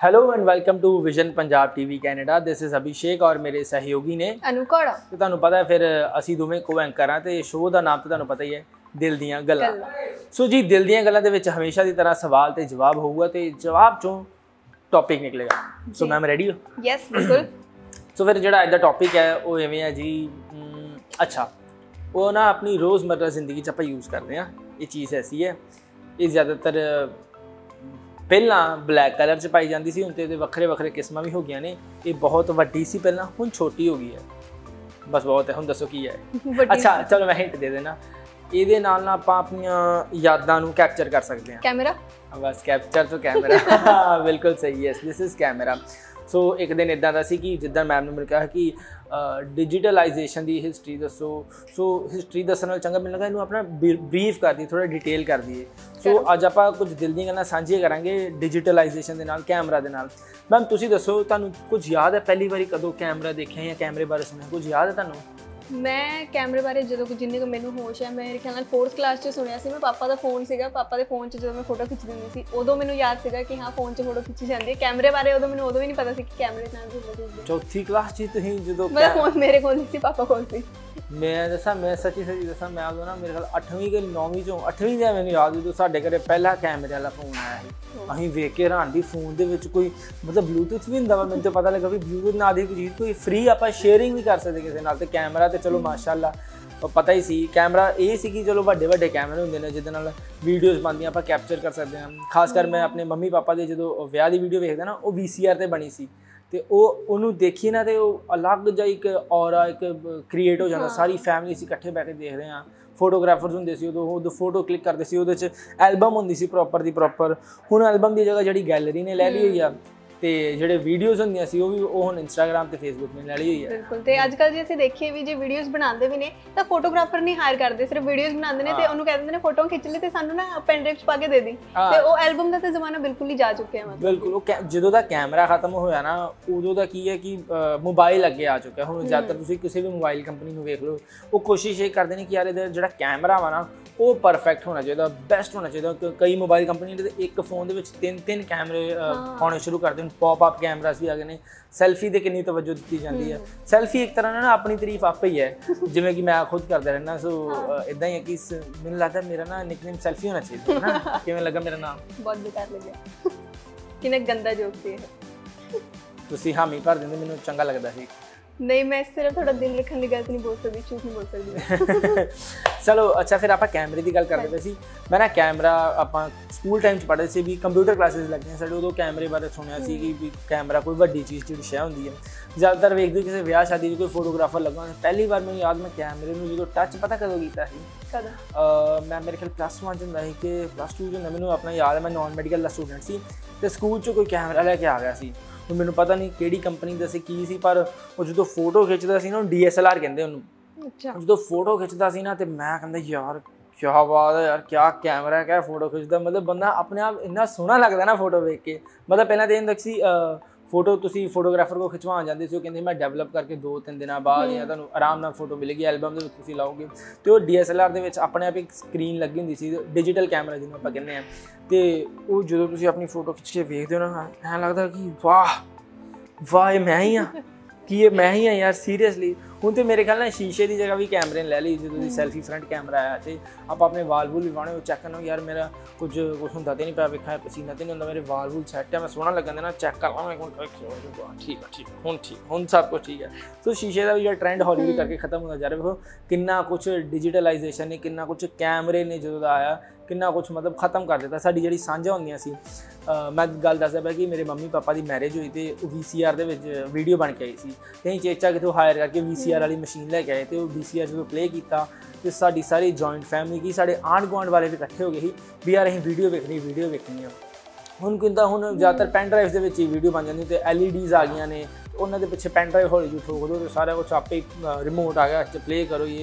Hello and welcome to vision Punjab TV Canada. This is Abhishek और मेरे सहयोगी ने अनुकोड़ा। तो ਤੁਹਾਨੂੰ ਪਤਾ ਹੈ ਫਿਰ ਅਸੀਂ ਦੋਵੇਂ ਕੋ ਐਂਕਰ ਹਾਂ ਤੇ ਸ਼ੋਅ ਦਾ ਨਾਮ ਤਾਂ ਤੁਹਾਨੂੰ ਪਤਾ ਹੀ ਹੈ ਦਿਲ ਦੀਆਂ ਗੱਲਾਂ। ਸੋ ਜੀ ਦਿਲ ਦੀਆਂ ਗੱਲਾਂ ਦੇ ਵਿੱਚ ਹਮੇਸ਼ਾ ਦੀ ਤਰ੍ਹਾਂ ਸਵਾਲ ਤੇ ਜਵਾਬ ਹੋਊਗਾ ਤੇ ਜਵਾਬ ਚੋਂ ਟੌਪਿਕ ਨਿਕਲੇਗਾ। ਸੋ ਮੈਮ ਰੈਡੀ ਹੋ? ਯੈਸ ਬਿਲਕੁਲ। ਸੋ ਫਿਰ ਜਿਹੜਾ ਅੱਜ ਦਾ ਟੌਪਿਕ ਹੈ ਉਹ ਐਵੇਂ ਹੈ ਜੀ ਅੱਛਾ ਉਹ ਨਾ ਆਪਣੀ ਰੋਜ਼ਮर्रा ਜ਼ਿੰਦਗੀ 'ਚ ਆਪਾਂ ਯੂਜ਼ ਕਰਦੇ ਹਾਂ। ਇਹ ਚੀਜ਼ ਐਸੀ ਹੈ ਇਹ ਜ਼ਿਆਦਾਤਰ ਪਹਿਲਾਂ ਬਲੈਕ ਕਲਰ 'ਚ ਪਾਈ ਜਾਂਦੀ ਸੀ, ਹੁਣ ਤੇ ਇਹਦੇ ਵੱਖਰੇ ਵੱਖਰੇ ਕਿਸਮਾਂ ਵੀ ਹੋ ਗਈਆਂ ਨੇ। ਇਹ ਬਹੁਤ ਵੱਡੀ ਸੀ ਪਹਿਲਾਂ, ਹੁਣ ਛੋਟੀ ਹੋ ਗਈ ਹੈ। ਬਸ ਬਹੁਤ ਹੈ, ਹੁਣ ਦੱਸੋ ਕੀ ਹੈ? ਅੱਛਾ ਚਲੋ ਮੈਂ ਹਿੰਟ ਦੇ ਦੇਣਾ। ਇਹਦੇ ਨਾਲ ਨਾ ਆਪਾਂ ਆਪਣੀਆਂ ਯਾਦਾਂ ਨੂੰ ਕੈਪਚਰ ਕਰ ਸਕਦੇ ਹਾਂ। ਕੈਮਰਾ। ਬਸ ਕੈਪਚਰ ਤੋਂ ਕੈਮਰਾ ਬਿਲਕੁਲ ਸਹੀ ਹੈ। This is camera. ਸੋ ਇੱਕ ਦਿਨ ਇੱਦਾਂ ਦਾ ਸੀ ਕਿ ਜਿੱਦਾਂ ਮੈਮ ਨੇ ਮੈਨੂੰ ਕਿਹਾ ਕਿ ਡਿਜੀਟਲਾਈਜੇਸ਼ਨ ਦੀ ਹਿਸਟਰੀ ਦੱਸੋ। ਸੋ ਹਿਸਟਰੀ ਦੱਸਣ ਨਾਲ ਚੰਗਾ ਮੈਨੂੰ ਲੱਗਾ ਇਹਨੂੰ ਆਪਣਾ ਬਰੀਫ ਕਰ ਦਈਏ, ਥੋੜ੍ਹਾ ਡਿਟੇਲ ਕਰ ਦਈਏ। ਸੋ ਅੱਜ ਆਪਾਂ ਕੁਝ ਦਿਲ ਦੀਆਂ ਗੱਲਾਂ ਸਾਂਝੀਆਂ ਕਰਾਂਗੇ ਡਿਜੀਟਲਾਈਜੇਸ਼ਨ ਦੇ ਨਾਲ, ਕੈਮਰਾ ਦੇ ਨਾਲ। ਮੈਮ ਤੁਸੀਂ ਦੱਸੋ ਤੁਹਾਨੂੰ ਕੁਝ ਯਾਦ ਹੈ ਪਹਿਲੀ ਵਾਰੀ ਕਦੋਂ ਕੈਮਰਾ ਦੇਖਿਆ ਜਾਂ ਕੈਮਰੇ ਬਾਰੇ ਸੁਣਿਆ? ਕੁਝ ਯਾਦ ਹੈ ਤੁਹਾਨੂੰ? ਮੈਂ ਕੈਮਰੇ ਬਾਰੇ ਜਦੋਂ ਜਿੰਨੇ ਕੁ ਮੈਨੂੰ ਹੋਸ਼ ਹੈ, ਮੇਰੇ ਖਿਆਲ ਨਾਲ 4th ਕਲਾਸ 'ਚ ਸੁਣਿਆ ਸੀ। ਮੈਂ ਪਾਪਾ ਦਾ ਫੋਨ ਸੀਗਾ, ਪਾਪਾ ਦੇ ਫੋਨ 'ਚ ਜਦੋਂ ਮੈਂ ਫੋਟੋ ਖਿੱਚਦੀ ਹੁੰਦੀ ਸੀ ਉਦੋਂ ਮੈਨੂੰ ਯਾਦ ਸੀਗਾ ਕਿ ਹਾਂ ਫੋਨ 'ਚ ਫੋਟੋ ਖਿੱਚੀ ਜਾਂਦੀ ਹੈ। ਕੈਮਰੇ ਬਾਰੇ ਉਦੋਂ ਮੈਨੂੰ ਵੀ ਨਹੀਂ ਪਤਾ ਸੀ ਕਿ ਕੈਮਰੇ ਨਾਲ ਵੀ ਹੁੰਦਾ। 4th ਕਲਾਸ 'ਚ ਤੁਸੀਂ ਜਦੋਂ ਮੇਰਾ ਫੋਨ ਮੇਰੇ ਕੋਲ ਨਹੀਂ ਸੀ, ਪਾਪਾ ਕੋਲ ਸੀ। ਮੈਂ ਦੱਸਾਂ, ਮੈਂ ਸੱਚੀ ਦੱਸਾਂ, ਮੈਂ ਉਦੋਂ ਨਾ ਮੇਰੇ ਖਿਆਲ 8ਵੀਂ ਕਿ 9ਵੀਂ 'ਚੋਂ 8ਵੀਂ ਦਾ ਮੈਨੂੰ ਯਾਦ ਜਦੋਂ ਸਾਡੇ ਘਰੇ ਪਹਿਲਾ ਕੈਮਰੇ ਵਾਲਾ ਫੋਨ ਆਇਆ ਸੀ। ਅਸੀਂ ਵੇਖ ਕੇ ਹੈਰਾਨ ਵੀ ਫੋਨ ਦੇ ਵਿੱਚ ਕੋਈ ਮਤਲਬ ਬਲੂਟੂਥ ਵੀ ਹੁੰਦਾ ਵਾ। ਮੈਨੂੰ ਤਾਂ ਪਤਾ ਲੱਗਾ ਵੀ ਬਲੂਟੂਥ ਨਾਂ ਦੀ ਕੋਈ ਚੀਜ਼ ਕੋਈ ਫ੍ਰੀ ਆਪਾਂ ਸ਼ੇਅਰਿੰਗ ਵੀ ਕਰ ਸਕਦੇ ਕਿਸੇ ਨਾਲ। ਤੇ ਕੈਮਰਾ ਤੇ ਚਲੋ ਮਾਸ਼ਾਅੱਲਾ ਪਤਾ ਹੀ ਸੀ। ਕੈਮਰਾ ਇਹ ਸੀ ਕਿ ਚਲੋ ਵੱਡੇ ਵੱਡੇ ਕੈਮਰੇ ਹੁੰਦੇ ਨੇ ਜਿਹਦੇ ਨਾਲ ਵੀਡੀਓਜ਼ ਬਣਦੀਆਂ, ਆਪਾਂ ਕੈਪਚਰ ਕਰ ਸਕਦੇ ਹਾਂ। ਖਾਸ ਕਰ ਮੈਂ ਆਪਣੇ ਮੰਮੀ ਪਾਪਾ ਦੇ ਜਦੋਂ ਵਿਆਹ ਦੀ ਵੀਡੀਓ ਵੇਖਦਾ ਨਾ, ਉਹ VCR 'ਤੇ ਬਣੀ ਸੀ ਤੇ ਉਹਨੂੰ ਦੇਖੀ ਨਾ ਤੇ ਉਹ ਅਲੱਗ ਜਿਹਾ ਇੱਕ ਔਰਾ ਇੱਕ ਕ੍ਰੀਏਟ ਹੋ ਜਾਂਦਾ। ਸਾਰੀ ਫੈਮਿਲੀ ਸੀ ਇਕੱਠੇ ਬਹਿ ਕੇ ਦੇਖ ਰਹੇ ਹਾਂ। ਫੋਟੋਗ੍ਰਾਫਰਸ ਹੁੰਦੇ ਸੀ ਉਦੋਂ ਫੋਟੋ ਕਲਿੱਕ ਕਰਦੇ ਸੀ। ਉਹਦੇ 'ਚ ਐਲਬਮ ਹੁੰਦੀ ਸੀ ਪ੍ਰੋਪਰ ਦੀ ਪ੍ਰੋਪਰ। ਹੁਣ ਐਲਬਮ ਦੀ ਜਗ੍ਹਾ ਜਿਹੜੀ ਗੈਲਰੀ ਨੇ ਲੈ ਲਈ ਹੋਈ ਆ ਤੇ ਜਿਹੜੇ ਵੀਡੀਓਜ਼ ਹੁੰਦੀਆਂ ਸੀ ਉਹ ਹੁਣ ਇੰਸਟਾਗ੍ਰਾਮ ਤੇ ਫੇਸਬੁੱਕ ਨੇ ਲੈ ਲਈ ਹੋਈ ਹੈ। ਬਿਲਕੁਲ। ਤੇ ਅੱਜ ਕੱਲ੍ਹ ਜੇ ਅਸੀਂ ਦੇਖੀਏ ਵੀ ਜੇ ਵੀਡੀਓਜ਼ ਬਣਾਉਂਦੇ ਵੀ ਨੇ ਤਾਂ ਫੋਟੋਗ੍ਰਾਫਰ ਨਹੀਂ ਹਾਇਰ ਕਰਦੇ, ਸਿਰਫ ਵੀਡੀਓਜ਼ ਬਣਾਉਂਦੇ ਨੇ ਤੇ ਉਹਨੂੰ ਕਹਿ ਦਿੰਦੇ ਨੇ ਫੋਟੋ ਖਿੱਚ ਲਈ ਤੇ ਸਾਨੂੰ ਨਾ ਪੈਨ ਡਰਾਈਵ 'ਚ ਪਾ ਕੇ ਦੇ ਦੀ। ਤੇ ਉਹ ਐਲਬਮ ਦਾ ਤਾਂ ਜ਼ਮਾਨਾ ਬਿਲਕੁਲ ਹੀ ਜਾ ਚੁੱਕਿਆ। ਮਤਲਬ ਬਿਲਕੁਲ। ਉਹ ਜਦੋਂ ਦਾ ਕੈਮਰਾ ਖਤਮ ਹੋਇਆ ਨਾ ਉਦੋਂ ਦਾ ਕੀ ਹੈ ਕਿ ਮੋਬਾਈਲ ਅੱਗੇ ਆ ਚੁੱਕਿਆ। ਹੁਣ ਜ਼ਿਆਦਾਤਰ ਤੁਸੀਂ ਕਿਸੇ ਵੀ ਮੋਬਾਈਲ ਕੰਪਨੀ ਨੂੰ ਵੇਖ ਲਓ, ਉਹ ਕੋਸ਼ਿਸ਼ ਇਹ ਕਰਦੇ ਨੇ ਕਿ ਯਾਰ ਇਹਦਾ ਜਿਹੜਾ ਕੈਮਰਾ ਵਾ ਨਾ ਉਹ ਪਰਫੈਕਟ ਹੋਣਾ ਚਾਹੀਦਾ, ਬੈਸਟ ਹੋਣਾ ਚਾਹੀਦਾ। ਕਈ ਮੋਬਾਈਲ ਕੰਪਨੀ ਦੇ ਇੱਕ ਫੋਨ ਦੇ ਵਿੱਚ 3 ਕੈਮਰੇ ਆਉਣੇ ਸ਼ੁਰੂ ਕਰਦੇ ਨੇ। ਪੌਪ ਅਪ ਕੈਮਰਾਸ ਵੀ ਆ ਗਏ ਨੇ। ਸੈਲਫੀ ਦੇ ਕਿੰਨੀ ਤਵੱਜੋ ਦਿੱਤੀ ਜਾਂਦੀ ਹੈ। ਸੈਲਫੀ ਇੱਕ ਤਰ੍ਹਾਂ ਨਾਲ ਨਾ ਆਪਣੀ ਤਾਰੀਫ ਆਪੇ ਹੀ ਹੈ, ਜਿਵੇਂ ਕਿ ਮੈਂ ਖੁਦ ਕਰਦਾ ਰਹਿਣਾ। ਸੋ ਇਦਾਂ ਹੀ ਹੈ ਕਿ ਮੈਨੂੰ ਲੱਗਦਾ ਮੇਰਾ ਨਾ ਨਿਕਨੇਮ ਸੈਲਫੀ ਹੋਣਾ ਚਾਹੀਦਾ ਹੈ ਨਾ। ਕਿਵੇਂ ਲੱਗਾ ਮੇਰਾ ਨਾਮ? ਬਹੁਤ ਬੇਕਾਰ ਲੱਗਿਆ। ਕਿੰਨਾ ਗੰਦਾ ਜੋਕ ਸੀ ਇਹ। ਤੁਸੀਂ ਹਾਮੀ ਭਰ ਦਿੰਦੇ, ਮੈਨੂੰ ਚੰਗਾ ਲੱਗਦਾ ਸੀ। ਨਹੀਂ, ਮੈਂ ਸਿਰਫ ਥੋੜਾ ਦਿਲ ਰੱਖਣ ਦੀ ਗਲਤ ਨਹੀਂ ਬੋਲ ਸਕਦੀ, ਝੂਠ ਨਹੀਂ ਬੋਲ ਸਕਦੀ। ਚਲੋ ਅੱਛਾ, ਫਿਰ ਆਪਾਂ ਕੈਮਰੇ ਦੀ ਗੱਲ ਕਰਦੇ ਪਏ ਸੀ। ਮੈਂ ਨਾ ਕੈਮਰਾ ਆਪਾਂ ਸਕੂਲ ਟਾਈਮ 'ਚ ਪੜ੍ਹਦੇ ਸੀ ਵੀ ਕੰਪਿਊਟਰ ਕਲਾਸਿਸ ਲੱਗਦੀਆਂ ਸਾਡੇ, ਉਦੋਂ ਕੈਮਰੇ ਬਾਰੇ ਸੁਣਿਆ ਸੀ ਕਿ ਵੀ ਕੈਮਰਾ ਕੋਈ ਵੱਡੀ ਚੀਜ਼ ਜਿਹੜੀ ਸ਼ੈ ਹੁੰਦੀ ਹੈ। ਜ਼ਿਆਦਾਤਰ ਵੇਖਦੇ ਕਿਸੇ ਵਿਆਹ ਸ਼ਾਦੀ 'ਚ ਕੋਈ ਫੋਟੋਗ੍ਰਾਫਰ ਲੱਗਾ। ਪਹਿਲੀ ਵਾਰ ਮੈਨੂੰ ਯਾਦ ਮੈਂ ਕੈਮਰੇ ਨੂੰ ਜਦੋਂ ਟੱਚ ਪਤਾ ਕਦੋਂ ਕੀਤਾ ਸੀ? ਮੈਂ ਮੇਰੇ ਖਿਆਲ +1 'ਚ ਹੁੰਦਾ ਸੀ ਕਿ +2 'ਚ ਹੁੰਦਾ, ਮੈਨੂੰ ਆਪਣਾ ਯਾਦ ਹੈ। ਮੈਂ ਨਾਨ ਮੈਡੀਕਲ ਦਾ ਸਟੂਡੈਂਟ ਸੀ ਤੇ ਸਕੂਲ 'ਚ ਕੋਈ ਕੈਮਰਾ ਲੈ ਕੇ ਆ ਗਿਆ ਸੀ। ਹੁਣ ਮੈਨੂੰ ਪਤਾ ਨਹੀਂ ਕਿਹੜੀ ਕੰਪਨੀ ਦਾ ਸੀ ਕੀ ਸੀ, ਪਰ ਉਹ ਜਦੋਂ ਫੋਟੋ ਖਿੱਚਦਾ ਸੀ ਨਾ, ਉਹਨੂੰ DSLR ਕਹਿੰਦੇ ਉਹਨੂੰ। ਜਦੋਂ ਫੋਟੋ ਖਿੱਚਦਾ ਸੀ ਨਾ ਤੇ ਮੈਂ ਕਹਿੰਦਾ ਯਾਰ ਕਿਆ ਬਾਤ ਹੈ ਯਾਰ, ਕਿਆ ਕੈਮਰਾ ਹੈ, ਕਿਆ ਫੋਟੋ ਖਿੱਚਦਾ। ਮਤਲਬ ਬੰਦਾ ਆਪਣੇ ਆਪ ਇੰਨਾ ਸੋਹਣਾ ਲੱਗਦਾ ਨਾ ਫੋਟੋ ਵੇਖ ਕੇ। ਮਤਲਬ ਪਹਿਲਾਂ ਤਾਂ ਇਹ ਹੁੰਦਾ ਸੀ ਫੋਟੋ ਤੁਸੀਂ ਫੋਟੋਗ੍ਰਾਫਰ ਕੋਲ ਖਿਚਵਾਉਣ ਜਾਂਦੇ ਸੀ, ਉਹ ਕਹਿੰਦੇ ਮੈਂ ਡਿਵੈਲਪ ਕਰਕੇ 2-3 ਦਿਨਾਂ ਬਾਅਦ ਜਾਂ ਤੁਹਾਨੂੰ ਆਰਾਮ ਨਾਲ ਫੋਟੋ ਮਿਲੇਗੀ, ਐਲਬਮ ਦੇ ਵਿੱਚ ਤੁਸੀਂ ਲਾਓਗੇ। ਤੇ ਉਹ DSLR ਦੇ ਵਿੱਚ ਆਪਣੇ ਆਪ ਇੱਕ ਸਕਰੀਨ ਲੱਗੀ ਹੁੰਦੀ ਸੀ, ਡਿਜੀਟਲ ਕੈਮਰਾ ਜਿਹਨੂੰ ਆਪਾਂ ਕਹਿੰਦੇ ਹਾਂ। ਤੇ ਉਹ ਜਦੋਂ ਤੁਸੀਂ ਆਪਣੀ ਫੋਟੋ ਖਿੱਚ ਕੇ ਵੇਖਦੇ ਹੋ ਨਾ, ਐਂ ਲੱਗਦਾ ਕਿ ਵਾਹ ਇਹ ਮੈਂ ਹੀ ਹਾਂ, ਕਿ ਇਹ ਮੈਂ ਹੀ ਹਾਂ ਯਾਰ, ਸੀਰੀਅਸਲੀ। ਹੁਣ ਤੇ ਮੇਰੇ ਖਿਆਲ ਨਾਲ ਸ਼ੀਸ਼ੇ ਦੀ ਜਗ੍ਹਾ ਵੀ ਕੈਮਰੇ ਨੇ ਲੈ ਲਈ। ਜਦੋਂ ਦੀ ਸੈਲਫੀ ਫਰੰਟ ਕੈਮਰਾ ਆਇਆ ਤੇ ਆਪਾਂ ਆਪਣੇ ਵਾਲ ਵੂਲ ਵੀ ਵਾਣੇ, ਉਹ ਚੈੱਕ ਕਰਨਾ ਯਾਰ ਮੇਰਾ ਕੁਝ ਹੁੰਦਾ ਤੇ ਨਹੀਂ ਪਿਆ, ਵੇਖਿਆ ਪਸੀਨਾ ਤੇ ਨਹੀਂ ਹੁੰਦਾ, ਮੇਰੇ ਵਾਲ ਵੂਲ ਸੈੱਟ ਹੈ, ਮੈਂ ਸੋਹਣਾ ਲੱਗਣ ਦੇਣਾ, ਚੈੱਕ ਕਰ ਲਾਂ ਠੀਕ ਹੈ, ਹੁਣ ਸਭ ਕੁਝ ਠੀਕ ਹੈ। ਸੋ ਸ਼ੀਸ਼ੇ ਦਾ ਵੀ ਜਿਹੜਾ ਟ੍ਰੈਂਡ ਹੌਲੀ ਹੌਲੀ ਕਰਕੇ ਖਤਮ ਹੁੰਦਾ ਜਾ ਰਿਹਾ। ਵੇਖੋ ਕਿੰਨਾ ਕੁਛ ਡਿਜੀਟਲਾਈਜੇਸ਼ਨ ਨੇ, ਕਿੰਨਾ ਕੁਛ ਕੈਮਰੇ ਨੇ ਜਦੋਂ ਦਾ ਆਇਆ, ਕਿੰਨਾ ਕੁਛ ਮਤਲਬ ਖਤਮ ਕਰ ਦਿੱਤਾ। ਸਾਡੀ ਜਿਹੜੀ ਸਾਂਝਾਂ ਹੁੰਦੀਆਂ ਸੀ, ਮੈਂ ਗੱਲ ਦੱਸਦਾ ਪਿਆ ਕਿ ਮੇਰੇ ਮੰਮੀ ਪਾਪਾ ਦੀ ਮੈਰਿਜ ਹੋਈ ਤੇ ਉਹ VCR ਦੇ ਵਿੱਚ ਵੀਡੀਓ ਬਣ ਕੇ ਆਈ ਸੀ। ਤੇ ਅਸੀਂ ਚੇਚਾ ਕਿਤੋਂ ਹਾਇਰ ਕਰਕੇ VCR ਵਾਲੀ ਮਸ਼ੀਨ ਲੈ ਕੇ ਆਏ ਤੇ ਉਹ VCR ਜਦੋਂ ਪਲੇ ਕੀਤਾ ਤੇ ਸਾਡੀ ਸਾਰੀ ਜੁਆਇੰਟ ਫੈਮਿਲੀ ਕੀ ਸਾਡੇ ਆਂਢ ਗੁਆਂਢ ਵਾਲੇ ਵੀ ਇਕੱਠੇ ਹੋ ਗਏ ਸੀ ਵੀ ਯਾਰ ਅਸੀਂ ਵੀਡੀਓ ਵੇਖਣੀ ਆ। ਹੁਣ ਕਿੰਦਾ ਹੁਣ ਜ਼ਿਆਦਾਤਰ ਪੈਨ ਡਰਾਈਵ ਦੇ ਵਿੱਚ ਹੀ ਵੀਡੀਓ ਬਣ ਜਾਂਦੀ ਤੇ LEDs ਆ ਗਈਆਂ ਨੇ, ਉਹਨਾਂ ਦੇ ਪਿੱਛੇ ਪੈਨ ਡਰਾਈਵ ਹੌਲੀ ਜਿਹੀ ਠੋਕ ਦਿਓ ਤੇ ਸਾਰਾ ਕੁਛ ਆਪੇ ਰਿਮੋਟ ਆ ਗਿਆ, ਪਲੇ ਕਰੋ। ਇਹ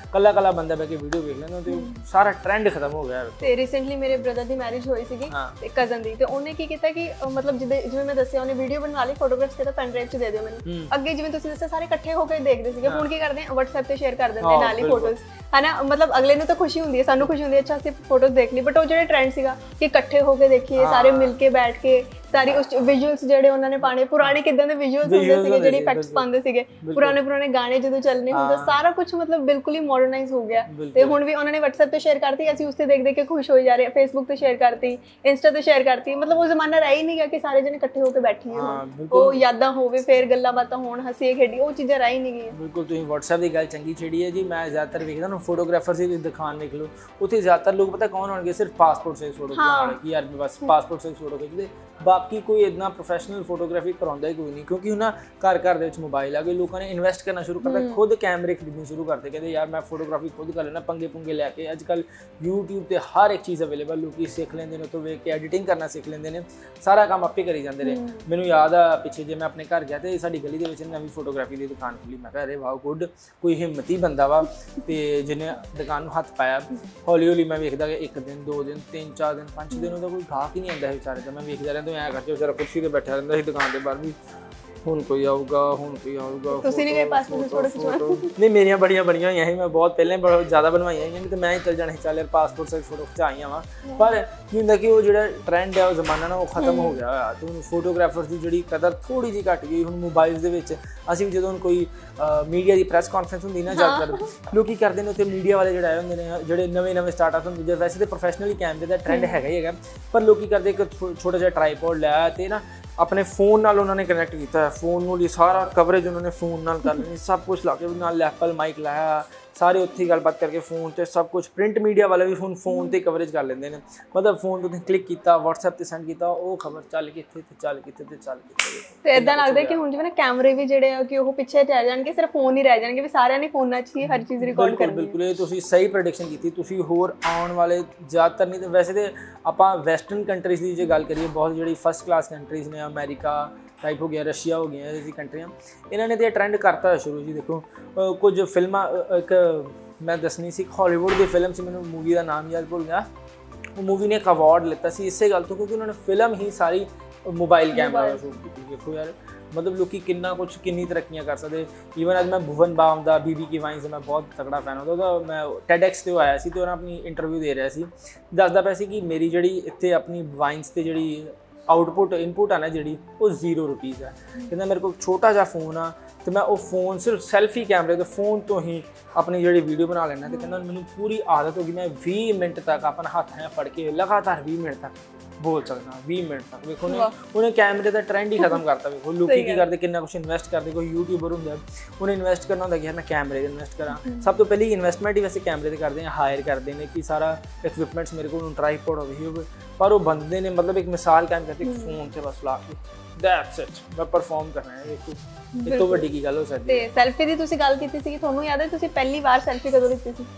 ਕੱਲਾ ਕੱਲਾ ਬੰਦਾ ਬੈ ਕੇ ਵੀਡੀਓ ਵੇਖ ਲੈਂਦਾ ਤੇ ਸਾਰਾ ਟ੍ਰੈਂਡ ਖਤਮ ਹੋ ਗਿਆ। ਤੇ ਰੀਸੈਂਟਲੀ ਮੇਰੇ ਬ੍ਰਦਰ ਦੀ ਮੈਰਿਜ ਹੋਈ ਸੀਗੀ ਕਜ਼ਨ ਦੀ, ਤੇ ਉਹਨੇ ਕੀ ਕੀਤਾ ਕਿ ਮਤਲਬ ਜਿਵੇਂ ਮੈਂ ਦੱਸਿਆ ਉਹਨੇ ਵੀਡੀਓ ਬਣਾ ਲਈ, ਫੋਟੋਗ੍ਰਾਫਸ ਕਿਹਾ ਪੈਨ ਡਰਾਈਵ 'ਚ ਦੇ ਦਿਓ ਮੈਨੂੰ। ਅੱਗੇ ਜਿਵੇਂ ਤੁਸੀਂ ਦੱਸਿਆ ਸਾਰੇ ਇਕੱਠੇ ਹੋ ਕੇ ਦੇਖਦੇ ਸੀਗੇ, ਹੁਣ ਕੀ ਕਰਦੇ ਆ WhatsApp ਤੇ ਸ਼ੇਅਰ ਕਰ ਦਿੰਦੇ ਨਾਲ ਹੀ ਫੋਟੋਜ਼, ਹੈ ਨਾ। ਮਤਲਬ ਅਗਲੇ ਨੂੰ ਤਾਂ ਖੁਸ਼ੀ ਹੁੰਦੀ ਹੈ, ਸਾਨੂੰ ਖੁਸ਼ੀ ਹੁੰਦੀ ਹੈ ਅੱਛਾ ਅਸੀਂ ਫੋਟੋਜ਼ ਦੇਖ ਲਈ, ਬਟ ਉਹ ਜਿਹੜਾ ਟ੍ਰੈਂਡ ਸੀਗਾ ਕਿ ਇਕੱਠੇ ਹੋ ਕੇ ਦੇਖੀਏ ਸਾਰੇ ਮਿਲ ਕੇ ਬੈਠ ਕੇ, ਸਾਰੀ ਉਸ ਵਿਜ਼ੂਅਲਸ ਜਿਹੜੇ ਉਹਨਾਂ ਨੇ ਪਾਣੇ, ਪੁਰਾਣੇ ਕਿਦਾਂ ਦੇ ਵਿਜ਼ੂਅਲਸ ਹੁੰਦੇ ਸੀਗੇ ਜਿਹੜੇ ਇਫੈਕਟਸ ਪਾਉਂਦੇ ਸੀਗੇ, ਪੁਰਾਣੇ ਗਾਣੇ ਜਦੋਂ ਚੱਲਣੇ ਹੁੰਦੇ, ਸਾਰਾ ਕੁਝ ਮਤਲਬ ਬਿਲਕੁਲ ਹੀ ਮਾਡਰਨਾਈਜ਼ ਹੋ ਗਿਆ। ਤੇ ਹੁਣ ਵੀ ਉਹਨਾਂ ਨੇ WhatsApp ਤੇ ਸ਼ੇਅਰ ਕਰਤੀ, ਅਸੀਂ ਉਸ ਤੇ ਦੇਖ ਕੇ ਖੁਸ਼ ਹੋਈ ਜਾ ਰਹੇ, Facebook ਤੇ ਸ਼ੇਅਰ ਕਰਤੀ, Insta ਤੇ ਸ਼ੇਅਰ ਕਰਤੀ, ਮਤਲਬ ਉਹ ਜ਼ਮਾਨਾ ਰਹਿ ਹੀ ਨਹੀਂ ਗਿਆ ਕਿ ਸਾਰੇ ਜਣੇ ਇਕੱਠੇ ਹੋ ਕੇ ਬੈਠੀਏ, ਉਹ ਯਾਦਾਂ ਹੋਵੇ, ਫੇਰ ਗੱਲਾਂ ਬਾਤਾਂ ਹੋਣ, ਹੱਸੀਏ ਖੇਡੀ, ਉਹ ਚੀਜ਼ਾਂ ਰਹਿ ਹੀ ਨਹੀਂ ਗਈਆਂ। ਬਿਲਕੁਲ ਤੁਸੀਂ WhatsApp ਦੀ ਗੱਲ ਚੰਗੀ ਛੇੜੀ ਹੈ ਜੀ। ਮੈਂ ਜ਼ਿਆਦਾਤਰ ਵੇਖਦਾ ਨਾ ਫੋਟੋਗ੍ਰਾਫਰਸ ਦੀ ਦੁਕਾਨ ਵੇਖ ਲਓ, ਉੱਥੇ ਜ਼ਿਆਦਾਤਰ ਲੋਕ ਪਤਾ ਕੌਣ ਹੋਣਗੇ, ਸਿਰਫ ਪਾਸਪੋਰਟ ਸਾਈਜ਼ ਫੋਟੋ ਖਿਚਾਉਣ ਕਿ ਯਾਰ ਬਸ ਪਾਸਪੋਰਟ ਸਾਈਜ਼ ਫੋਟੋ ਖਿੱਚਦੇ, ਬਾਕੀ ਕੋਈ ਇਦਾਂ ਪ੍ਰੋਫੈਸ਼ਨਲ ਫੋਟੋਗ੍ਰਾਫੀ ਕਰਾਉਂਦਾ ਹੀ ਕੋਈ ਨਹੀਂ। ਕਿਉਂਕਿ ਹੁਣ ਘਰ ਦੇ ਵਿੱਚ ਮੋਬਾਈਲ ਆ ਗਏ, ਲੋਕਾਂ ਨੇ ਇਨਵੈਸਟ ਕਰਨਾ ਸ਼ੁਰੂ ਕਰਤਾ, ਖੁਦ ਕੈਮਰੇ ਖਰੀਦਣੇ ਸ਼ੁਰੂ ਕਰਤੇ, ਕਹਿੰਦੇ ਯਾਰ ਮੈਂ ਫੋਟੋਗ੍ਰਾਫੀ ਖੁਦ ਕਰ ਲੈਣਾ, ਪੰਗੇ ਪੁੰਗੇ ਲੈ ਕੇ। ਅੱਜ ਕੱਲ੍ਹ YouTube ਤੇ ਹਰ ਇੱਕ ਚੀਜ਼ ਅਵੇਲੇਬਲ, ਲੋਕੀ ਸਿੱਖ ਲੈਂਦੇ ਨੇ, ਉੱਥੋਂ ਵੇਖ ਕੇ ਐਡੀਟਿੰਗ ਕਰਨਾ ਸਿੱਖ ਲੈਂਦੇ ਨੇ, ਸਾਰਾ ਕੰਮ ਆਪੇ ਕਰੀ ਜਾਂਦੇ ਨੇ। ਮੈਨੂੰ ਯਾਦ ਆ ਪਿੱਛੇ ਜੇ ਮੈਂ ਆਪਣੇ ਘਰ ਗਿਆ ਤੇ ਸਾਡੀ ਗਲੀ ਦੇ ਵਿੱਚ ਨਵੀਂ ਫੋਟੋਗ੍ਰਾਫੀ ਦੀ ਦੁਕਾਨ ਖੁੱਲੀ, ਮੈਂ ਕਿਹਾ ਅਰੇ ਵਾਹ ਗੁੱਡ, ਕੋਈ ਹਿੰਮਤੀ ਬੰਦਾ ਵਾ ਤੇ ਜਿਹਨੇ ਦੁਕਾਨ ਨੂੰ ਹੱਥ ਪਾਇਆ। ਹੌਲੀ ਹੌਲੀ ਮੈਂ ਵੇਖਦਾ ਕਿ 1 ਦਿਨ 2 ਦਿਨ 3 4 ਦਿਨ 5 ਦਿਨ ਉਹਦਾ ਕੋਈ ਗਾਹਕ ਹੀ ਨਹੀਂ ਆਉਂਦਾ ਵਿਚਾਰੇ ਦਾ। ਮੈਂ ਵੇਖਦਾ ਰਹਿੰਦਾ ਐਂ ਕਰਕੇ ਵਿਚਾਰਾ ਕੁਰਸੀ ਤੇ ਬੈਠਾ ਰਹਿੰਦਾ ਸੀ ਦੁਕਾਨ ਦੇ ਬਾਹਰ ਵੀ, ਹੁਣ ਕੋਈ ਆਊਗਾ ਹੁਣ ਕੋਈ ਆਊਗਾ। ਤੁਸੀਂ ਨਹੀਂ ਗਏ ਪਾਸਪੋਰਟ ਫੋਟੋ ਖਿਚਵਾਉਣ? ਨਹੀਂ ਮੇਰੀਆਂ ਬੜੀਆਂ ਹੋਈਆਂ ਸੀ, ਮੈਂ ਬਹੁਤ ਪਹਿਲਾਂ ਬਹੁਤ ਜ਼ਿਆਦਾ ਬਣਵਾਈਆਂ ਸੀ, ਤੇ ਮੈਂ ਹੀ ਚੱਲ ਜਾਣਾ ਸੀ ਚੱਲ ਯਾਰ ਪਾਸਪੋਰਟ ਸਾਈਜ਼ ਫੋਟੋ ਖਿਚਾਈਆਂ ਵਾ। ਪਰ ਕੀ ਹੁੰਦਾ ਕਿ ਉਹ ਜਿਹੜਾ ਟ੍ਰੈਂਡ ਹੈ ਉਹ ਜ਼ਮਾਨਾ ਨਾ ਉਹ ਖਤਮ ਹੋ ਗਿਆ ਹੋਇਆ, ਤੇ ਹੁਣ ਫੋਟੋਗ੍ਰਾਫਰਸ ਦੀ ਜਿਹੜੀ ਕਦਰ ਥੋੜੀ ਜਿਹੀ ਘੱਟ ਗਈ। ਹੁਣ ਮੋਬਾਈਲਸ ਦੇ ਵਿੱਚ ਅਸੀਂ ਵੀ ਜਦੋਂ ਕੋਈ ਮੀਡੀਆ ਦੀ ਪ੍ਰੈਸ ਕਾਨਫਰੰਸ ਹੁੰਦੀ ਨਾ ਜ਼ਿਆਦਾਤਰ ਲੋਕ ਕੀ ਕਰਦੇ ਨੇ, ਉੱਥੇ ਮੀਡੀਆ ਵਾਲੇ ਜਿਹੜੇ ਆਏ ਹੁੰਦੇ ਨੇ, ਜਿਹੜੇ ਨਵੇਂ ਸਟਾਰਟਅਪ ਹੁੰਦੇ, ਵੈਸੇ ਤਾਂ ਪ੍ਰੋਫੈਸ਼ਨਲੀ ਕੈਮਰੇ ਦਾ ਟ੍ਰੈਂਡ ਹੈਗਾ ਹੀ ਹੈਗਾ, ਪਰ ਲੋਕ ਕੀ ਕਰਦੇ ਇੱਕ ਛੋਟਾ ਜਿਹਾ ਟਰਾਈਪੋਡ ਲਿਆ ਤੇ ਨਾ ਆਪਣੇ ਫੋਨ ਨਾਲ ਉਹਨਾਂ ਨੇ ਕਨੈਕਟ ਕੀਤਾ, ਫੋਨ ਨੂੰ ਲਈ ਸਾਰਾ ਕਵਰੇਜ ਉਹਨਾਂ ਨੇ ਫੋਨ ਨਾਲ ਕਰ ਲੈਣੀ, ਸਭ ਕੁਝ ਲਾ ਕੇ ਨਾਲ ਐਪਲ ਮਾਈਕ ਲਾਇਆ, ਸਾਰੇ ਉੱਥੇ ਗੱਲਬਾਤ ਕਰਕੇ ਫੋਨ ਤੇ ਸਭ ਕੁਝ। ਪ੍ਰਿੰਟ ਮੀਡੀਆ ਵਾਲੇ ਵੀ ਹੁਣ ਫੋਨ ਤੇ ਕਵਰੇਜ ਕਰ ਲੈਂਦੇ ਨੇ, ਮਤਲਬ ਫੋਨ ਤੋਂ ਕਲਿੱਕ ਕੀਤਾ, WhatsApp ਤੇ ਸੈਂਡ ਕੀਤਾ, ਉਹ ਖਬਰ ਚੱਲ ਕੇ ਇੱਥੇ ਤੇ ਚੱਲ ਕਿੱਥੇ ਤੇ ਚੱਲ ਕਿੱਥੇ। ਤੇ ਇਦਾਂ ਲੱਗਦਾ ਕਿ ਹੁਣ ਜਿਵੇਂ ਨਾ ਕੈਮਰੇ ਵੀ ਜਿਹੜੇ ਆ ਕਿ ਉਹ ਪਿੱਛੇ ਰਹਿ ਜਾਣਗੇ, ਸਿਰਫ ਫੋਨ ਹੀ ਰਹਿ ਜਾਣਗੇ, ਵੀ ਸਾਰਿਆਂ ਨੇ ਫੋਨਾਂ 'ਚ ਹੀ ਹਰ ਚੀਜ਼ ਰਿਕਾਰਡ ਕਰਨੀ। ਬਿਲਕੁਲ ਇਹ ਤੁਸੀਂ ਸਹੀ ਪ੍ਰੈਡਿਕਸ਼ਨ ਕੀਤੀ। ਤੁਸੀਂ ਹੋਰ ਆਉਣ ਵਾਲੇ ਜ਼ਿਆਦਾਤਰ ਨਹੀਂ, ਤੇ ਵੈਸੇ ਤੇ ਆਪਾਂ ਵੈਸਟਰਨ ਕੰਟਰੀਜ਼ ਦੀ ਜੇ ਗੱਲ ਕਰੀਏ, ਬਹੁਤ ਜਿਹੜੀ ਫਸਟ ਕਲਾਸ ਕੰਟਰੀਜ਼ ਨੇ, ਅਮਰੀਕਾ ਟਾਈਪ ਹੋ ਗਿਆ, ਰਸ਼ੀਆ ਹੋ ਗਿਆ, ਇਹ ਕੰਟਰੀਆਂ, ਇਹਨਾਂ ਨੇ ਤੇ ਟ੍ਰੈਂਡ ਕਰਤਾ ਸ਼ੁਰੂ ਜੀ। ਦੇਖੋ ਕੁਝ ਫਿਲਮਾਂ, ਇੱਕ ਮੈਂ ਦੱਸਣੀ ਸੀ, ਹਾਲੀਵੁੱਡ ਦੀ ਫਿਲਮ ਸੀ, ਮੈਨੂੰ ਮੂਵੀ ਦਾ ਨਾਮ ਯਾਦ ਭੁੱਲ ਗਿਆ, ਉਹ ਮੂਵੀ ਨੇ ਇੱਕ ਅਵਾਰਡ ਲਿੱਤਾ ਸੀ ਇਸੇ ਗੱਲ ਤੋਂ, ਕਿਉਂਕਿ ਉਹਨਾਂ ਨੇ ਫਿਲਮ ਹੀ ਸਾਰੀ ਮੋਬਾਈਲ ਕੈਮਰਾ ਨਾਲ ਸ਼ੂਟ ਕੀਤੀ। ਦੇਖੋ ਯਾਰ ਮਤਲਬ ਲੋਕੀ ਕਿੰਨੀ ਤਰੱਕੀਆਂ ਕਰ ਸਕਦੇ। ਈਵਨ ਅੱਜ ਮੈਂ ਭੁਵਨ ਬਾਮ ਦਾ BBK ਵਾਈਨਸ ਦਾ ਮੈਂ ਬਹੁਤ ਤਕੜਾ ਫੈਨ ਉਹਦਾ, ਮੈਂ TEDx ਤੇ ਆਇਆ ਸੀ ਤੇ ਉਹਨਾਂ ਆਪਣੀ ਇੰਟਰਵਿਊ ਦੇ ਰਿਹਾ ਸੀ, ਦੱਸਦਾ ਪਿਆ ਸੀ ਕਿ ਮੇਰੀ ਜਿਹੜੀ ਇੱਥੇ ਆਪਣੀ ਵਾਈਨਸ ਤੇ ਜਿਹੜੀ ਇਨਪੁਟ ਆ ਨਾ ਜਿਹੜੀ ਉਹ 0 ਰੁਪਈਸ ਹੈ। ਕਹਿੰਦਾ ਮੇਰੇ ਕੋਲ ਛੋਟਾ ਜਿਹਾ ਫੋਨ ਆ ਤੇ ਮੈਂ ਉਹ ਫੋਨ ਸਿਰਫ ਸੈਲਫੀ ਕੈਮਰੇ ਦੇ ਫੋਨ ਤੋਂ ਹੀ ਆਪਣੀ ਜਿਹੜੀ ਵੀਡੀਓ ਬਣਾ ਲੈਣਾ, ਤੇ ਕਹਿੰਦਾ ਮੈਨੂੰ ਪੂਰੀ ਆਦਤ ਹੋ ਗਈ, ਮੈਂ 20 ਮਿੰਟ ਤੱਕ ਆਪਣਾ ਹੱਥ ਐਂ ਫੜ ਕੇ ਲਗਾਤਾਰ 20 ਮਿੰਟ ਤੱਕ ਬੋਲ ਸਕਦਾ, 20 ਮਿੰਟ ਤੱਕ। ਵੇਖੋ ਉਹਨੇ ਕੈਮਰੇ ਦਾ ਟ੍ਰੈਂਡ ਹੀ ਖਤਮ ਕਰਤਾ। ਵੇਖੋ ਲੋਕੀ ਕੀ ਕਰਦੇ, ਕਿੰਨਾ ਕੁਛ ਇਨਵੈਸਟ ਕਰਦੇ। ਕੋਈ ਯੂਟਿਊਬਰ ਹੁੰਦਾ ਉਹਨੇ ਇਨਵੈਸਟ ਕਰਨਾ ਹੁੰਦਾ ਕਿ ਯਾਰ ਮੈਂ ਕੈਮਰੇ 'ਤੇ ਇਨਵੈਸਟ ਕਰਾਂ, ਸਭ ਤੋਂ ਪਹਿਲੀ ਇਨਵੈਸਟਮੈਂਟ ਹੀ ਵੈਸੇ ਕੈਮਰੇ 'ਤੇ ਕਰਦੇ ਆ, ਹਾਇਰ ਕਰਦੇ ਨੇ ਕਿ ਸਾਰਾ ਇਕਵਿਪਮੈਂਟਸ ਮੇਰੇ ਕੋਲ ਟਰਾਈਪੋਡ ਹੋਵੇ, ਪਰ ਉਹ ਬੰਦੇ ਨੇ ਮਤਲਬ ਇੱਕ ਮਿਸਾਲ ਕਾਇਮ ਕਰਤੀ, ਇੱਕ ਫੋਨ 'ਤੇ ਬਸ ਲਾ ਕੇ ਦੈਟਸ ਇਟ ਮੈਂ ਪਰਫਾਰਮ ਕਰਨਾ ਹੈ। ਵੇਖੋ ਇਹ ਤੋਂ ਵੱਡੀ ਕੀ ਗੱਲ ਹੋ ਸਕਦੀ ਹੈ। ਤੇ ਸੈਲਫੀ ਦੀ ਤੁਸੀਂ ਗੱਲ ਕੀਤੀ ਸੀ, ਤੁਹਾਨੂੰ ਯਾਦ ਹੈ ਤੁਸੀਂ ਪਹਿਲੀ ਵਾਰ ਸੈਲਫੀ ਕਦੋਂ ਲਿੱਤੀ ਸੀ?